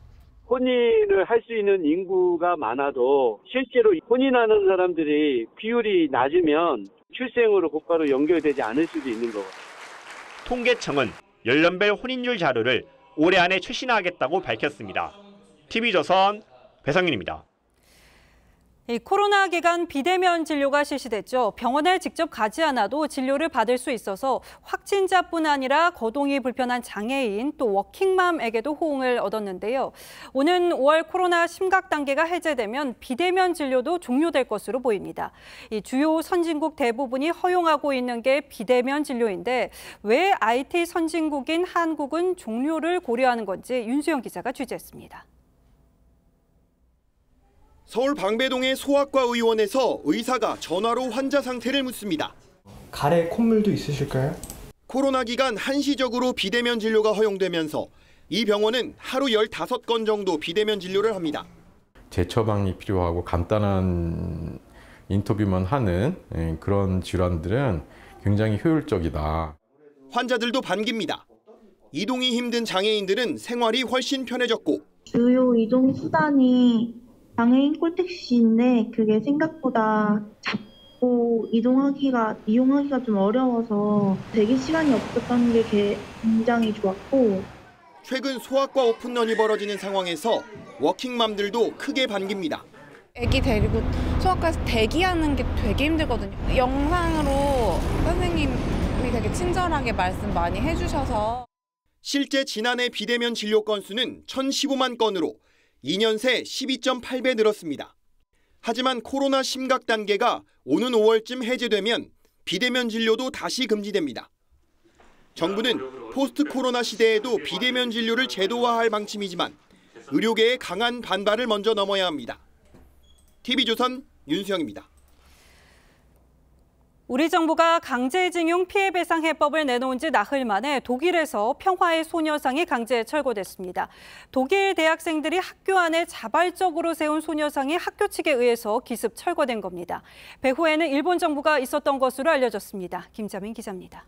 혼인을 할 수 있는 인구가 많아도 실제로 혼인하는 사람들이 비율이 낮으면 출생으로 곧바로 연결되지 않을 수도 있는 거거든요. 통계청은 연령별 혼인율 자료를 올해 안에 최신화하겠다고 밝혔습니다. 티비조선 배상윤입니다. 이 코로나 기간 비대면 진료가 실시됐죠. 병원에 직접 가지 않아도 진료를 받을 수 있어서 확진자뿐 아니라 거동이 불편한 장애인 또 워킹맘에게도 호응을 얻었는데요. 오는 오월 코로나 심각 단계가 해제되면 비대면 진료도 종료될 것으로 보입니다. 이 주요 선진국 대부분이 허용하고 있는 게 비대면 진료인데 왜 아이티 선진국인 한국은 종료를 고려하는 건지 윤수영 기자가 취재했습니다. 서울 방배동의 소아과 의원에서 의사가 전화로 환자 상태를 묻습니다. 가래 콧물도 있으실까요? 코로나 기간 한시적으로 비대면 진료가 허용되면서 이 병원은 하루 열다섯 건 정도 비대면 진료를 합니다. 재처방이 필요하고 간단한 인터뷰만 하는 그런 질환들은 굉장히 효율적이다. 환자들도 반깁니다. 이동이 힘든 장애인들은 생활이 훨씬 편해졌고 주요 이동 수단이 장애인 콜택시인데 그게 생각보다 작고 이동하기가 이용하기가 좀 어려워서 대기 시간이 없었던 게 굉장히 좋았고 최근 소아과 오픈런이 벌어지는 상황에서 워킹맘들도 크게 반깁니다. 아기 데리고 소아과에서 대기하는 게 되게 힘들거든요. 영상으로 선생님이 되게 친절하게 말씀 많이 해주셔서 실제 지난해 비대면 진료 건수는 천십오만 건으로 이 년 새 십이 점 팔 배 늘었습니다. 하지만 코로나 심각 단계가 오는 오월쯤 해제되면 비대면 진료도 다시 금지됩니다. 정부는 포스트 코로나 시대에도 비대면 진료를 제도화할 방침이지만 의료계의 강한 반발을 먼저 넘어야 합니다. 티비조선 윤수영입니다. 우리 정부가 강제징용 피해배상 해법을 내놓은 지 나흘 만에 독일에서 평화의 소녀상이 강제 철거됐습니다. 독일 대학생들이 학교 안에 자발적으로 세운 소녀상이 학교 측에 의해서 기습 철거된 겁니다. 배후에는 일본 정부가 있었던 것으로 알려졌습니다. 김자민 기자입니다.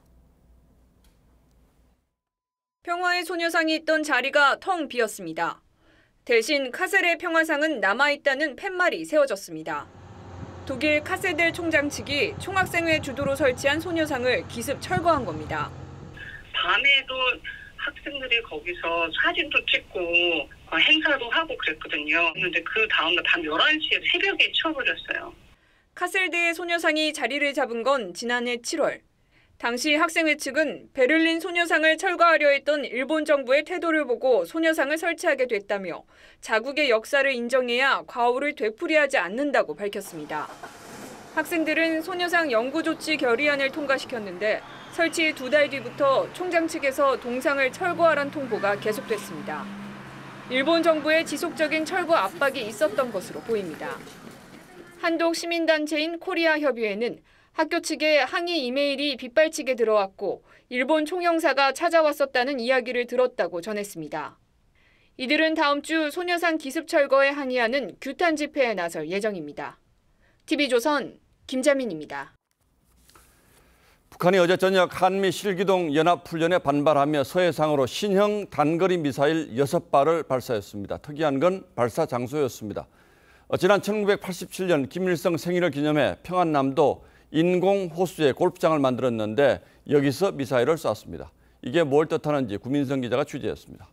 평화의 소녀상이 있던 자리가 텅 비었습니다. 대신 카셀의 평화상은 남아있다는 팻말이 세워졌습니다. 독일 카세델 총장 측이 총학생회 주도로 설치한 소녀상을 기습 철거한 겁니다. 밤에도 학생들이 거기서 사진도 찍고 행사도 하고 그랬거든요. 그런데 그 다음날 밤 열한 시에 새벽에 치워버렸어요. 카셀대의 소녀상이 자리를 잡은 건 지난해 칠월. 당시 학생회 측은 베를린 소녀상을 철거하려 했던 일본 정부의 태도를 보고 소녀상을 설치하게 됐다며 자국의 역사를 인정해야 과오를 되풀이하지 않는다고 밝혔습니다. 학생들은 소녀상 영구 조치 결의안을 통과시켰는데 설치 두 달 뒤부터 총장 측에서 동상을 철거하란 통보가 계속됐습니다. 일본 정부의 지속적인 철거 압박이 있었던 것으로 보입니다. 한독 시민단체인 코리아협의회는 학교 측에 항의 이메일이 빗발치게 들어왔고 일본 총영사가 찾아왔었다는 이야기를 들었다고 전했습니다. 이들은 다음 주 소녀상 기습 철거에 항의하는 규탄 집회에 나설 예정입니다. 티비조선 김자민입니다. 북한이 어제 저녁 한미 실기동 연합훈련에 반발하며 서해상으로 신형 단거리 미사일 여섯 발을 발사했습니다. 특이한 건 발사 장소였습니다. 지난 천구백팔십칠 년 김일성 생일을 기념해 평안남도 인공 호수에 골프장을 만들었는데 여기서 미사일을 쐈습니다. 이게 뭘 뜻하는지 구민성 기자가 취재했습니다.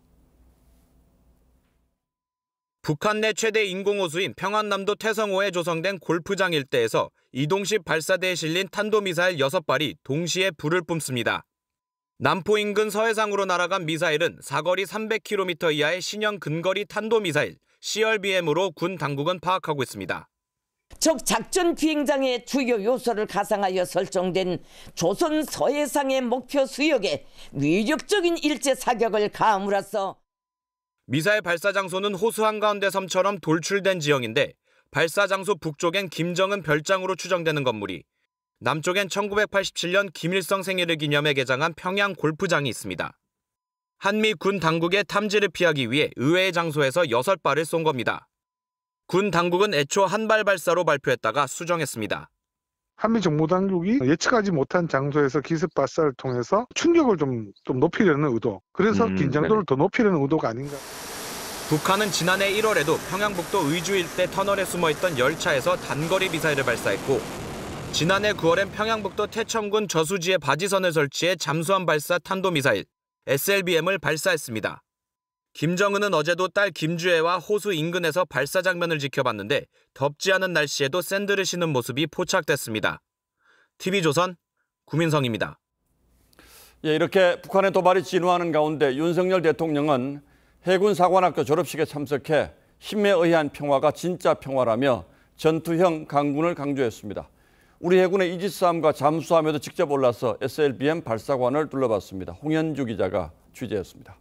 북한 내 최대 인공호수인 평안남도 태성호에 조성된 골프장 일대에서 이동식 발사대에 실린 탄도미사일 여섯 발이 동시에 불을 뿜습니다. 남포 인근 서해상으로 날아간 미사일은 사거리 삼백 킬로미터 이하의 신형 근거리 탄도미사일 씨알비엠으로 군 당국은 파악하고 있습니다. 적 작전 비행장의 주요 요소를 가상하여 설정된 조선 서해상의 목표 수역에 위력적인 일제 사격을 가함으로써 미사일 발사 장소는 호수 한가운데 섬처럼 돌출된 지형인데 발사 장소 북쪽엔 김정은 별장으로 추정되는 건물이, 남쪽엔 천구백팔십칠 년 김일성 생일을 기념해 개장한 평양 골프장이 있습니다. 한미 군 당국의 탐지를 피하기 위해 의외의 장소에서 여섯 발을 쏜 겁니다. 군 당국은 애초 한 발 발사로 발표했다가 수정했습니다. 한미 정보당국이 예측하지 못한 장소에서 기습 발사를 통해서 충격을 좀, 좀 높이려는 의도, 그래서 음, 긴장도를 네. 더 높이려는 의도가 아닌가. 북한은 지난해 일월에도 평양북도 의주 일대 터널에 숨어있던 열차에서 단거리 미사일을 발사했고, 지난해 구월엔 평양북도 태천군 저수지에 바지선을 설치해 잠수함 발사 탄도미사일 에스엘비엠을 발사했습니다. 김정은은 어제도 딸 김주애와 호수 인근에서 발사 장면을 지켜봤는데 덥지 않은 날씨에도 샌들을 신은 모습이 포착됐습니다. 티비조선 구민성입니다. 예, 이렇게 북한의 도발이 진화하는 가운데 윤석열 대통령은 해군 사관학교 졸업식에 참석해 힘에 의한 평화가 진짜 평화라며 전투형 강군을 강조했습니다. 우리 해군의 이지스함과 잠수함에도 직접 올라서 에스엘비엠 발사관을 둘러봤습니다. 홍현주 기자가 취재했습니다.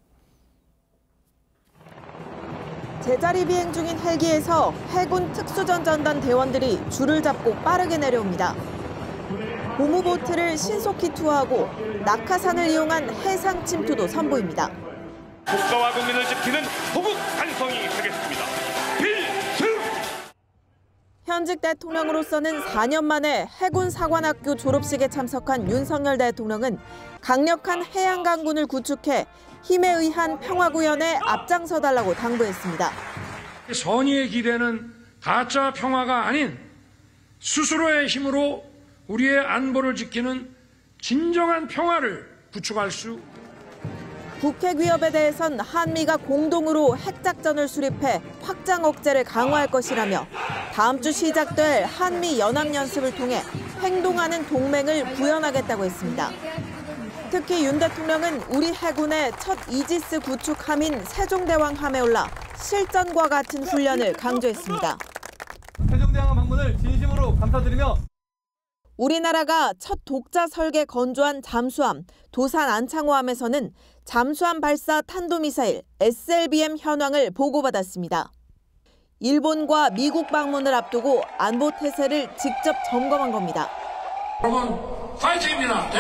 제자리 비행 중인 헬기에서 해군 특수전전단 대원들이 줄을 잡고 빠르게 내려옵니다. 고무보트를 신속히 투하하고 낙하산을 이용한 해상 침투도 선보입니다. 국가와 국민을 지키는 호국 간성이 되겠습니다. 필승! 현직 대통령으로서는 사 년 만에 해군 사관학교 졸업식에 참석한 윤석열 대통령은 강력한 해양강군을 구축해 힘에 의한 평화구현에 앞장서달라고 당부했습니다. 선의의 기대는 가짜 평화가 아닌 스스로의 힘으로 우리의 안보를 지키는 진정한 평화를 구축할 수. 북핵 위협에 대해선 한미가 공동으로 핵작전을 수립해 확장 억제를 강화할 것이라며 다음 주 시작될 한미 연합연습을 통해 행동하는 동맹을 구현하겠다고 했습니다. 특히 윤 대통령은 우리 해군의 첫 이지스 구축함인 세종대왕함에 올라 실전과 같은 훈련을 강조했습니다. 세종대왕 방문을 진심으로 감사드리며 우리나라가 첫 독자 설계 건조한 잠수함 도산 안창호함에서는 잠수함 발사 탄도미사일 에스엘비엠 현황을 보고받았습니다. 일본과 미국 방문을 앞두고 안보 태세를 직접 점검한 겁니다. 여러분 파이팅입니다.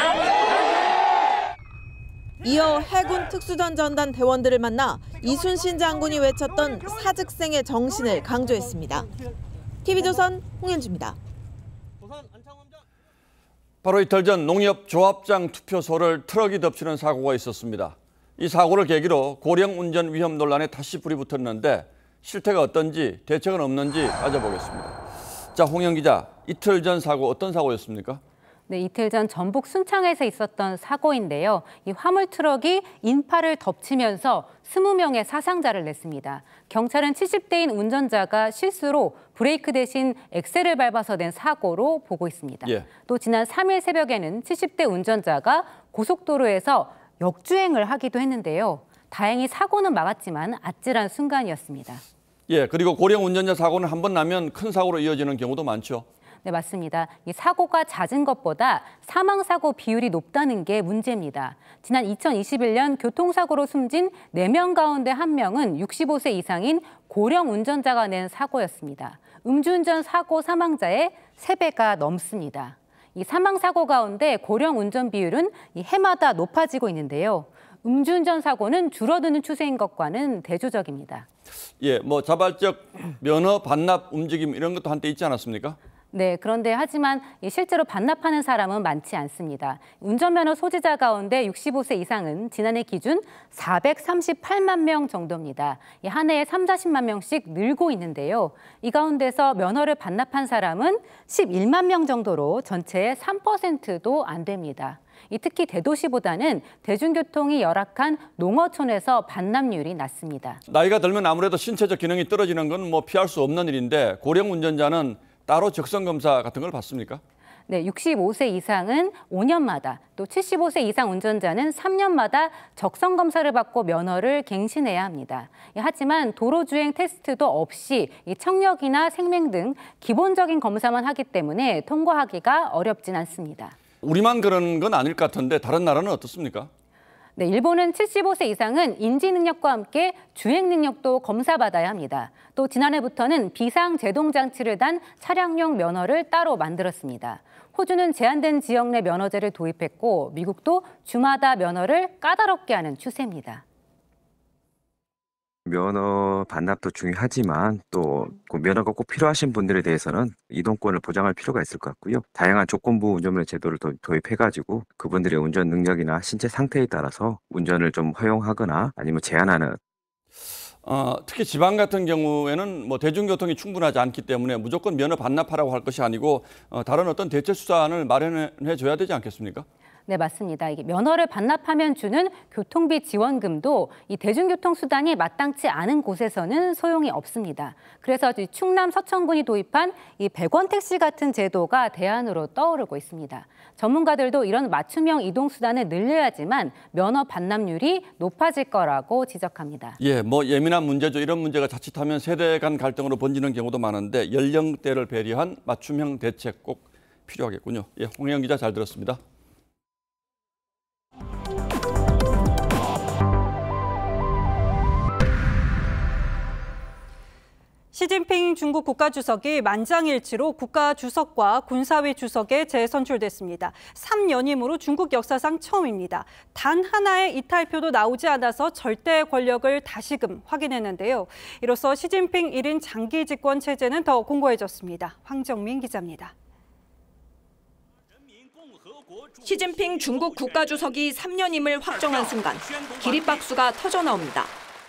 이어 해군 특수전 전단 대원들을 만나 이순신 장군이 외쳤던 사직생의 정신을 강조했습니다. 티비조선 홍현주입니다. 바로 이틀 전 농협조합장 투표소를 트럭이 덮치는 사고가 있었습니다. 이 사고를 계기로 고령 운전 위험 논란에 다시 불이 붙었는데 실태가 어떤지 대책은 없는지 따져보겠습니다. 자, 홍영 기자, 이틀 전 사고 어떤 사고였습니까? 네, 이틀 전 전북 순창에서 있었던 사고인데요. 이 화물 트럭이 인파를 덮치면서 스무 명의 사상자를 냈습니다. 경찰은 칠십 대인 운전자가 실수로 브레이크 대신 엑셀을 밟아서 낸 사고로 보고 있습니다. 예. 또 지난 삼 일 새벽에는 칠십 대 운전자가 고속도로에서 역주행을 하기도 했는데요. 다행히 사고는 막았지만 아찔한 순간이었습니다. 예, 그리고 고령 운전자 사고는 한 번 나면 큰 사고로 이어지는 경우도 많죠. 네, 맞습니다. 이 사고가 잦은 것보다 사망사고 비율이 높다는 게 문제입니다. 지난 이천이십일 년 교통사고로 숨진 네 명 가운데 한 명은 육십오 세 이상인 고령 운전자가 낸 사고였습니다. 음주운전 사고 사망자의 세 배가 넘습니다. 이 사망사고 가운데 고령 운전 비율은 이 해마다 높아지고 있는데요. 음주운전 사고는 줄어드는 추세인 것과는 대조적입니다. 예, 뭐 자발적 면허 반납 움직임 이런 것도 한때 있지 않았습니까? 네, 그런데 하지만 실제로 반납하는 사람은 많지 않습니다. 운전면허 소지자 가운데 육십오 세 이상은 지난해 기준 사백삼십팔만 명 정도입니다. 한 해에 삼사십만 명씩 늘고 있는데요. 이 가운데서 면허를 반납한 사람은 십일만 명 정도로 전체의 삼 퍼센트도 안 됩니다. 특히 대도시보다는 대중교통이 열악한 농어촌에서 반납률이 낮습니다. 나이가 들면 아무래도 신체적 기능이 떨어지는 건 뭐 피할 수 없는 일인데 고령 운전자는 따로 적성검사 같은 걸 받습니까? 네, 육십오 세 이상은 오 년마다, 또 칠십오 세 이상 운전자는 삼 년마다 적성검사를 받고 면허를 갱신해야 합니다. 하지만 도로주행 테스트도 없이 청력이나 생명 등 기본적인 검사만 하기 때문에 통과하기가 어렵진 않습니다. 우리만 그런 건 아닐 것 같은데 다른 나라는 어떻습니까? 네, 일본은 칠십오 세 이상은 인지 능력과 함께 주행 능력도 검사받아야 합니다. 또 지난해부터는 비상 제동 장치를 단 차량용 면허를 따로 만들었습니다. 호주는 제한된 지역 내 면허제를 도입했고 미국도 주마다 면허를 까다롭게 하는 추세입니다. 면허 반납도 중요하지만 또 그 면허가 꼭 필요하신 분들에 대해서는 이동권을 보장할 필요가 있을 것 같고요. 다양한 조건부 운전면허 제도를 도입해가지고 그분들의 운전 능력이나 신체 상태에 따라서 운전을 좀 허용하거나 아니면 제한하는. 어, 특히 지방 같은 경우에는 뭐 대중교통이 충분하지 않기 때문에 무조건 면허 반납하라고 할 것이 아니고 어, 다른 어떤 대체 수단을 마련해 줘야 되지 않겠습니까? 네, 맞습니다. 이게 면허를 반납하면 주는 교통비 지원금도 이 대중교통 수단이 마땅치 않은 곳에서는 소용이 없습니다. 그래서 충남 서천군이 도입한 이 백 원 택시 같은 제도가 대안으로 떠오르고 있습니다. 전문가들도 이런 맞춤형 이동 수단을 늘려야지만 면허 반납률이 높아질 거라고 지적합니다. 예, 뭐 예민한 문제죠. 이런 문제가 자칫하면 세대 간 갈등으로 번지는 경우도 많은데 연령대를 배려한 맞춤형 대책 꼭 필요하겠군요. 예, 홍영 기자 잘 들었습니다. 시진핑 중국 국가주석이 만장일치로 국가주석과 군사위 주석에 재선출됐습니다. 삼 연임으로 중국 역사상 처음입니다. 단 하나의 이탈표도 나오지 않아서 절대 권력을 다시금 확인했는데요. 이로써 시진핑 일 인 장기 집권 체제는 더 공고해졌습니다. 황정민 기자입니다. 시진핑 중국 국가주석이 삼 년임을 확정한 순간 기립박수가 터져 나옵니다.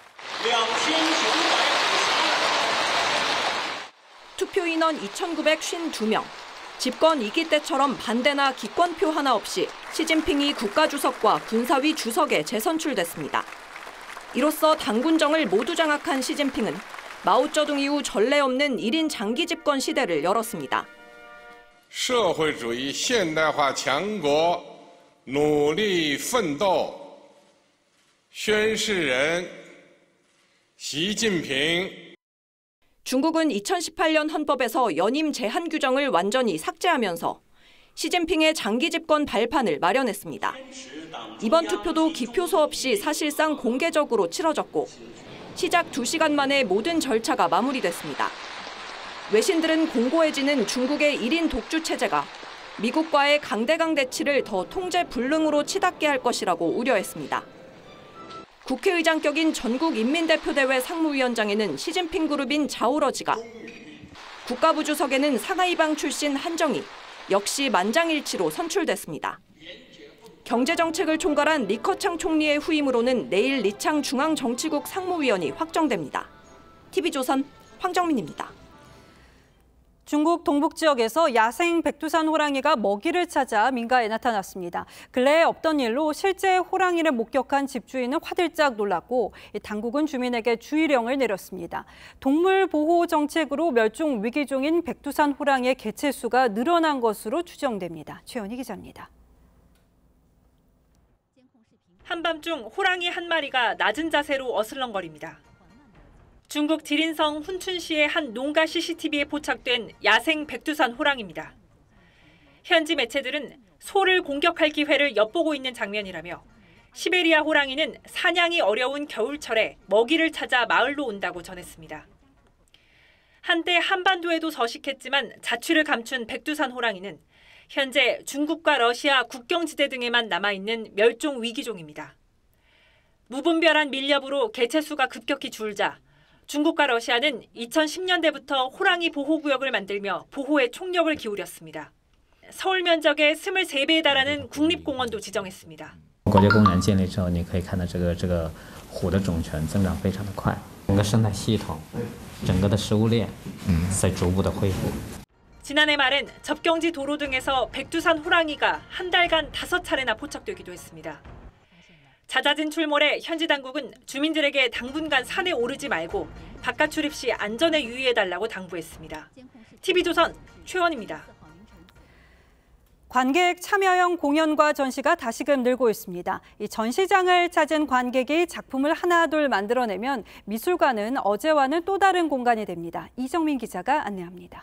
투표 인원 이천구백오십이 명. 집권 이 기 때처럼 반대나 기권표 하나 없이 시진핑이 국가주석과 군사위 주석에 재선출됐습니다. 이로써 당군정을 모두 장악한 시진핑은 마오쩌둥 이후 전례 없는 일 인 장기 집권 시대를 열었습니다. 社会主义现代化强国努力奋斗宣誓人习近平 중국은 이천십팔 년 헌법에서 연임 제한 규정을 완전히 삭제하면서 시진핑의 장기 집권 발판을 마련했습니다. 이번 투표도 기표소 없이 사실상 공개적으로 치러졌고 시작 두 시간 만에 모든 절차가 마무리됐습니다. 외신들은 공고해지는 중국의 일 인 독주 체제가 미국과의 강대강 대치를 더 통제불능으로 치닫게 할 것이라고 우려했습니다. 국회의장격인 전국인민대표대회 상무위원장에는 시진핑 그룹인 자오러지가, 국가부주석에는 상하이방 출신 한정희, 역시 만장일치로 선출됐습니다. 경제정책을 총괄한 리커창 총리의 후임으로는 내일 리창 중앙정치국 상무위원이 확정됩니다. 티비조선 황정민입니다. 중국 동북 지역에서 야생 백두산 호랑이가 먹이를 찾아 민가에 나타났습니다. 근래에 없던 일로 실제 호랑이를 목격한 집주인은 화들짝 놀랐고 당국은 주민에게 주의령을 내렸습니다. 동물 보호 정책으로 멸종 위기종인 백두산 호랑이의 개체 수가 늘어난 것으로 추정됩니다. 최연희 기자입니다. 한밤중 호랑이 한 마리가 낮은 자세로 어슬렁거립니다. 중국 지린성 훈춘시의 한 농가 씨씨티비에 포착된 야생 백두산 호랑이입니다. 현지 매체들은 소를 공격할 기회를 엿보고 있는 장면이라며 시베리아 호랑이는 사냥이 어려운 겨울철에 먹이를 찾아 마을로 온다고 전했습니다. 한때 한반도에도 서식했지만 자취를 감춘 백두산 호랑이는 현재 중국과 러시아 국경지대 등에만 남아있는 멸종 위기종입니다. 무분별한 밀렵으로 개체 수가 급격히 줄자 중국과 러시아는 이천십 년대부터 호랑이 보호구역을 만들며 보호에 총력을 기울였습니다. 서울 면적의 이십삼 배에 달하는 국립공원도 지정했습니다. 国家公园建立之后，你可以看到这个这个虎的种群增长非常的快，整个生态系统，整个的食物链在逐步的恢复。 지난해 말엔 접경지 도로 등에서 백두산 호랑이가 한 달간 다섯 차례나 포착되기도 했습니다. 잦아진 출몰에 현지 당국은 주민들에게 당분간 산에 오르지 말고 바깥 출입 시 안전에 유의해달라고 당부했습니다. 티비조선 최원입니다. 관객 참여형 공연과 전시가 다시금 늘고 있습니다. 이 전시장을 찾은 관객이 작품을 하나둘 만들어내면 미술관은 어제와는 또 다른 공간이 됩니다. 이정민 기자가 안내합니다.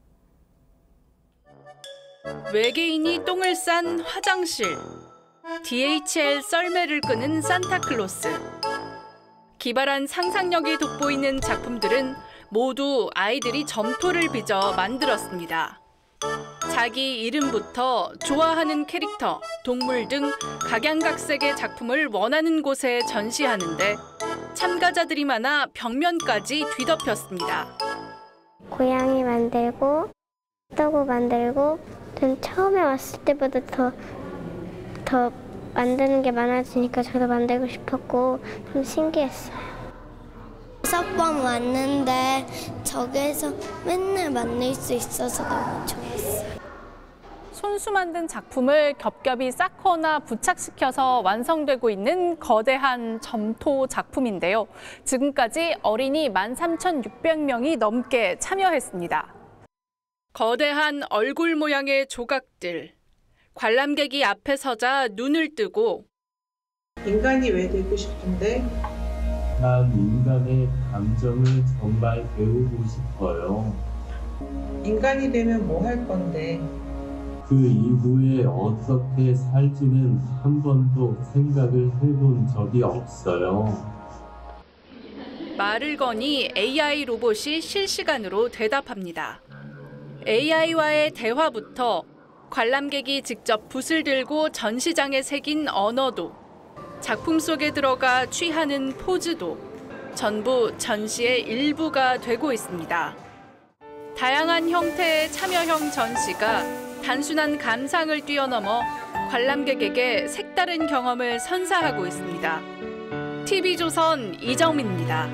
외계인이 똥을 싼 화장실, 디에이치엘 썰매를 끄는 산타클로스. 기발한 상상력이 돋보이는 작품들은 모두 아이들이 점토를 빚어 만들었습니다. 자기 이름부터 좋아하는 캐릭터, 동물 등 각양각색의 작품을 원하는 곳에 전시하는데 참가자들이 많아 벽면까지 뒤덮였습니다. 고양이 만들고, 떠고 만들고, 전 처음에 왔을 때보다 더, 더 만드는 게 많아지니까 저도 만들고 싶었고 좀 신기했어요. 다섯 번 왔는데 저기에서 맨날 만들 수 있어서 너무 좋았어요. 손수 만든 작품을 겹겹이 쌓거나 부착시켜서 완성되고 있는 거대한 점토 작품인데요. 지금까지 어린이 만 삼천육백 명이 넘게 참여했습니다. 거대한 얼굴 모양의 조각들. 관람객이 앞에 서자 눈을 뜨고 인간이 왜 되고 싶은데? 난 인간의 감정을 정말 배우고 싶어요. 인간이 되면 뭐 할 건데? 그 이후에 어떻게 살지는 한 번도 생각을 해본 적이 없어요. 말을 거니 에이아이 로봇이 실시간으로 대답합니다. 에이아이와의 대화부터 관람객이 직접 붓을 들고 전시장에 새긴 언어도, 작품 속에 들어가 취하는 포즈도 전부 전시의 일부가 되고 있습니다. 다양한 형태의 참여형 전시가 단순한 감상을 뛰어넘어 관람객에게 색다른 경험을 선사하고 있습니다. 티비조선 이정민입니다.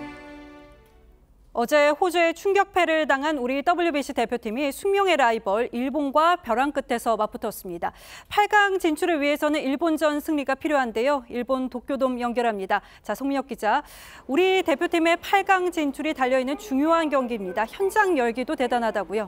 어제 호주에 충격패를 당한 우리 더블유비씨 대표팀이 숙명의 라이벌 일본과 벼랑 끝에서 맞붙었습니다. 팔 강 진출을 위해서는 일본전 승리가 필요한데요. 일본 도쿄돔 연결합니다. 자, 송민혁 기자. 우리 대표팀의 팔 강 진출이 달려있는 중요한 경기입니다. 현장 열기도 대단하다고요.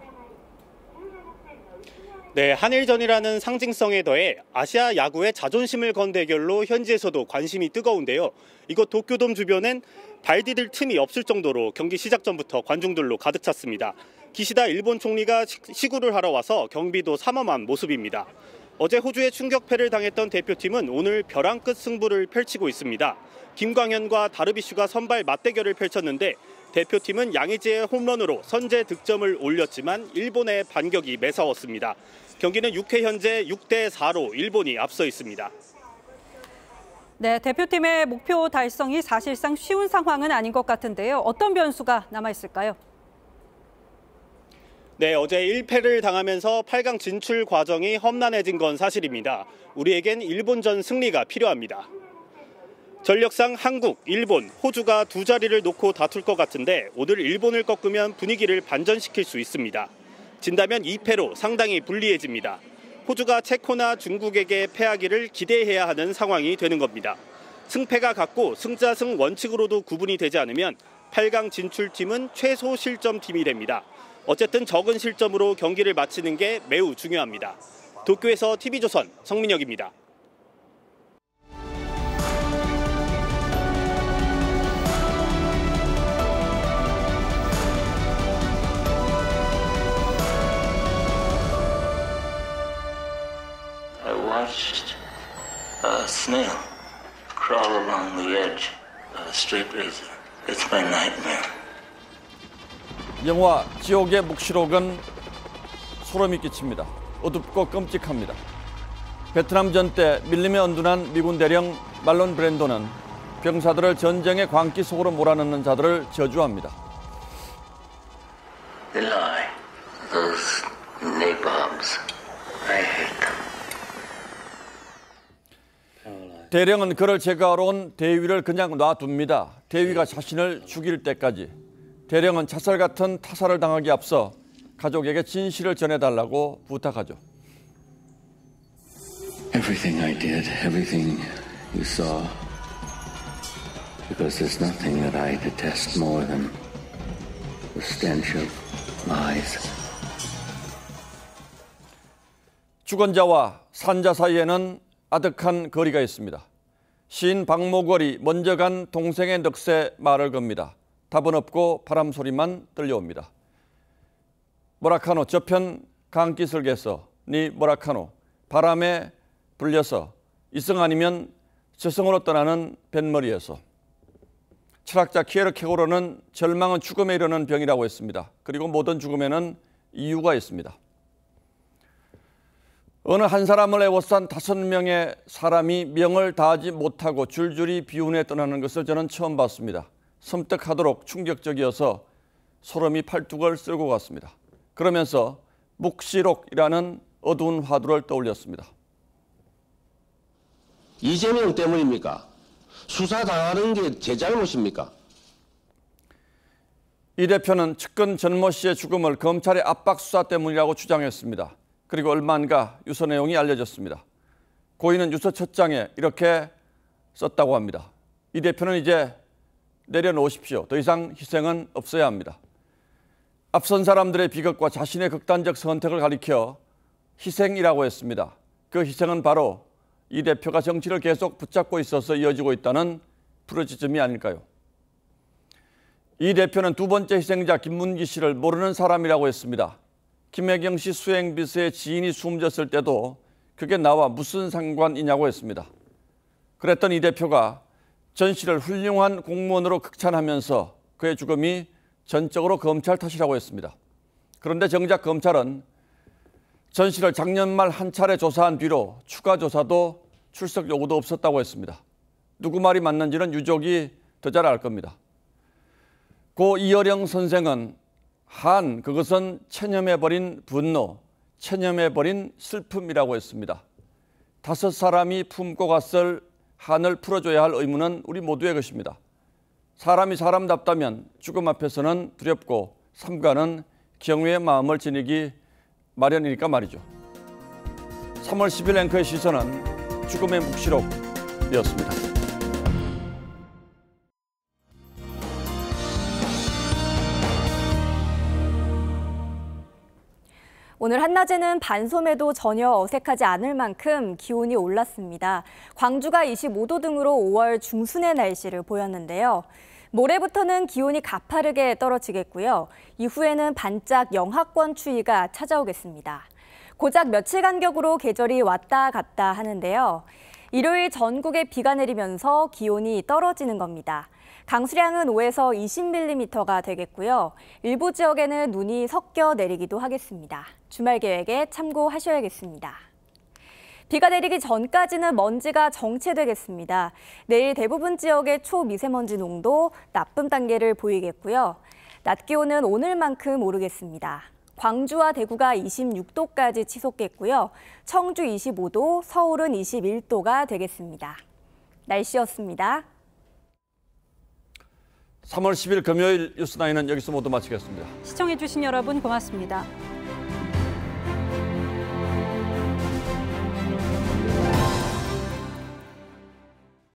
네, 한일전이라는 상징성에 더해 아시아 야구의 자존심을 건 대결로 현지에서도 관심이 뜨거운데요. 이곳 도쿄돔 주변엔 발 디딜 틈이 없을 정도로 경기 시작 전부터 관중들로 가득 찼습니다. 기시다 일본 총리가 시구를 하러 와서 경비도 삼엄한 모습입니다. 어제 호주에 충격패를 당했던 대표팀은 오늘 벼랑 끝 승부를 펼치고 있습니다. 김광현과 다르비슈가 선발 맞대결을 펼쳤는데 대표팀은 양의지의 홈런으로 선제 득점을 올렸지만 일본의 반격이 매서웠습니다. 경기는 육 회 현재 육 대 사로 일본이 앞서 있습니다. 네, 대표팀의 목표 달성이 사실상 쉬운 상황은 아닌 것 같은데요. 어떤 변수가 남아있을까요? 네, 어제 일 패를 당하면서 팔 강 진출 과정이 험난해진 건 사실입니다. 우리에겐 일본전 승리가 필요합니다. 전력상 한국, 일본, 호주가 두 자리를 놓고 다툴 것 같은데 오늘 일본을 꺾으면 분위기를 반전시킬 수 있습니다. 진다면 이 패로 상당히 불리해집니다. 호주가 체코나 중국에게 패하기를 기대해야 하는 상황이 되는 겁니다. 승패가 같고 승자승 원칙으로도 구분이 되지 않으면 팔 강 진출팀은 최소 실점 팀이 됩니다. 어쨌든 적은 실점으로 경기를 마치는 게 매우 중요합니다. 도쿄에서 티비조선 성민혁입니다. I watched a snail crawl along the edge of a straight razor. It's my nightmare. 영화 지옥의 묵시록은 소름이 끼칩니다. 어둡고 끔찍합니다. 베트남전 때 밀림에 언둔한 미군 대령 말론 브랜도는 병사들을 전쟁의 광기 속으로 몰아넣는 자들을 저주합니다. They lie. Those nabobs. I hate them. 대령은 그를 제거하러 온 대위를 그냥 놔둡니다. 대위가 자신을 죽일 때까지. 대령은 자살 같은 타살을 당하기 앞서 가족에게 진실을 전해달라고 부탁하죠. Everything I did, everything you saw, because there's nothing that I detest more than the stench of lies. 주권자와 산자 사이에는 아득한 거리가 있습니다. 시인 박모걸이 먼저 간 동생의 넋에 말을 겁니다. 답은 없고 바람 소리만 들려옵니다. 모라카노 저편 강기슭에서 니 모라카노 바람에 불려서 이성 아니면 저성으로 떠나는 뱃머리에서. 철학자 키에르케고르는 절망은 죽음에 이르는 병이라고 했습니다. 그리고 모든 죽음에는 이유가 있습니다. 어느 한 사람을 애워싼 다섯 명의 사람이 명을 다하지 못하고 줄줄이 비운에 떠나는 것을 저는 처음 봤습니다. 섬뜩하도록 충격적이어서 소름이 팔뚝을 쓸고 갔습니다. 그러면서 묵시록이라는 어두운 화두를 떠올렸습니다. 이재명 때문입니까? 수사당하는 게 제 잘못입니까? 이 대표는 측근 전모 씨의 죽음을 검찰의 압박 수사 때문이라고 주장했습니다. 그리고 얼마 안가 유서 내용이 알려졌습니다. 고인은 유서 첫 장에 이렇게 썼다고 합니다. 이 대표는 이제 내려놓으십시오. 더 이상 희생은 없어야 합니다. 앞선 사람들의 비극과 자신의 극단적 선택을 가리켜 희생이라고 했습니다. 그 희생은 바로 이 대표가 정치를 계속 붙잡고 있어서 이어지고 있다는 프로지점이 아닐까요? 이 대표는 두 번째 희생자 김문기 씨를 모르는 사람이라고 했습니다. 김혜경 씨 수행비서의 지인이 숨졌을 때도 그게 나와 무슨 상관이냐고 했습니다. 그랬던 이 대표가 전 씨를 훌륭한 공무원으로 극찬하면서 그의 죽음이 전적으로 검찰 탓이라고 했습니다. 그런데 정작 검찰은 전 씨를 작년 말 한 차례 조사한 뒤로 추가 조사도 출석 요구도 없었다고 했습니다. 누구 말이 맞는지는 유족이 더 잘 알 겁니다. 고 이어령 선생은 한, 그것은 체념해버린 분노, 체념해버린 슬픔이라고 했습니다. 다섯 사람이 품고 갔을 한을 풀어줘야 할 의무는 우리 모두의 것입니다. 사람이 사람답다면 죽음 앞에서는 두렵고 삼가는 경외의 마음을 지니기 마련이니까 말이죠. 삼월 십일 앵커의 시선은 죽음의 묵시록이었습니다. 오늘 한낮에는 반소매도 전혀 어색하지 않을 만큼 기온이 올랐습니다. 광주가 이십오 도 등으로 오월 중순의 날씨를 보였는데요. 모레부터는 기온이 가파르게 떨어지겠고요. 이후에는 반짝 영하권 추위가 찾아오겠습니다. 고작 며칠 간격으로 계절이 왔다 갔다 하는데요. 일요일 전국에 비가 내리면서 기온이 떨어지는 겁니다. 강수량은 오에서 이십 밀리미터가 되겠고요. 일부 지역에는 눈이 섞여 내리기도 하겠습니다. 주말 계획에 참고하셔야겠습니다. 비가 내리기 전까지는 먼지가 정체되겠습니다. 내일 대부분 지역의 초미세먼지 농도 나쁨 단계를 보이겠고요. 낮 기온은 오늘만큼 오르겠습니다. 광주와 대구가 이십육 도까지 치솟겠고요. 청주 이십오 도, 서울은 이십일 도가 되겠습니다. 날씨였습니다. 삼월 십일 금요일 뉴스나인은 여기서 모두 마치겠습니다. 시청해주신 여러분 고맙습니다.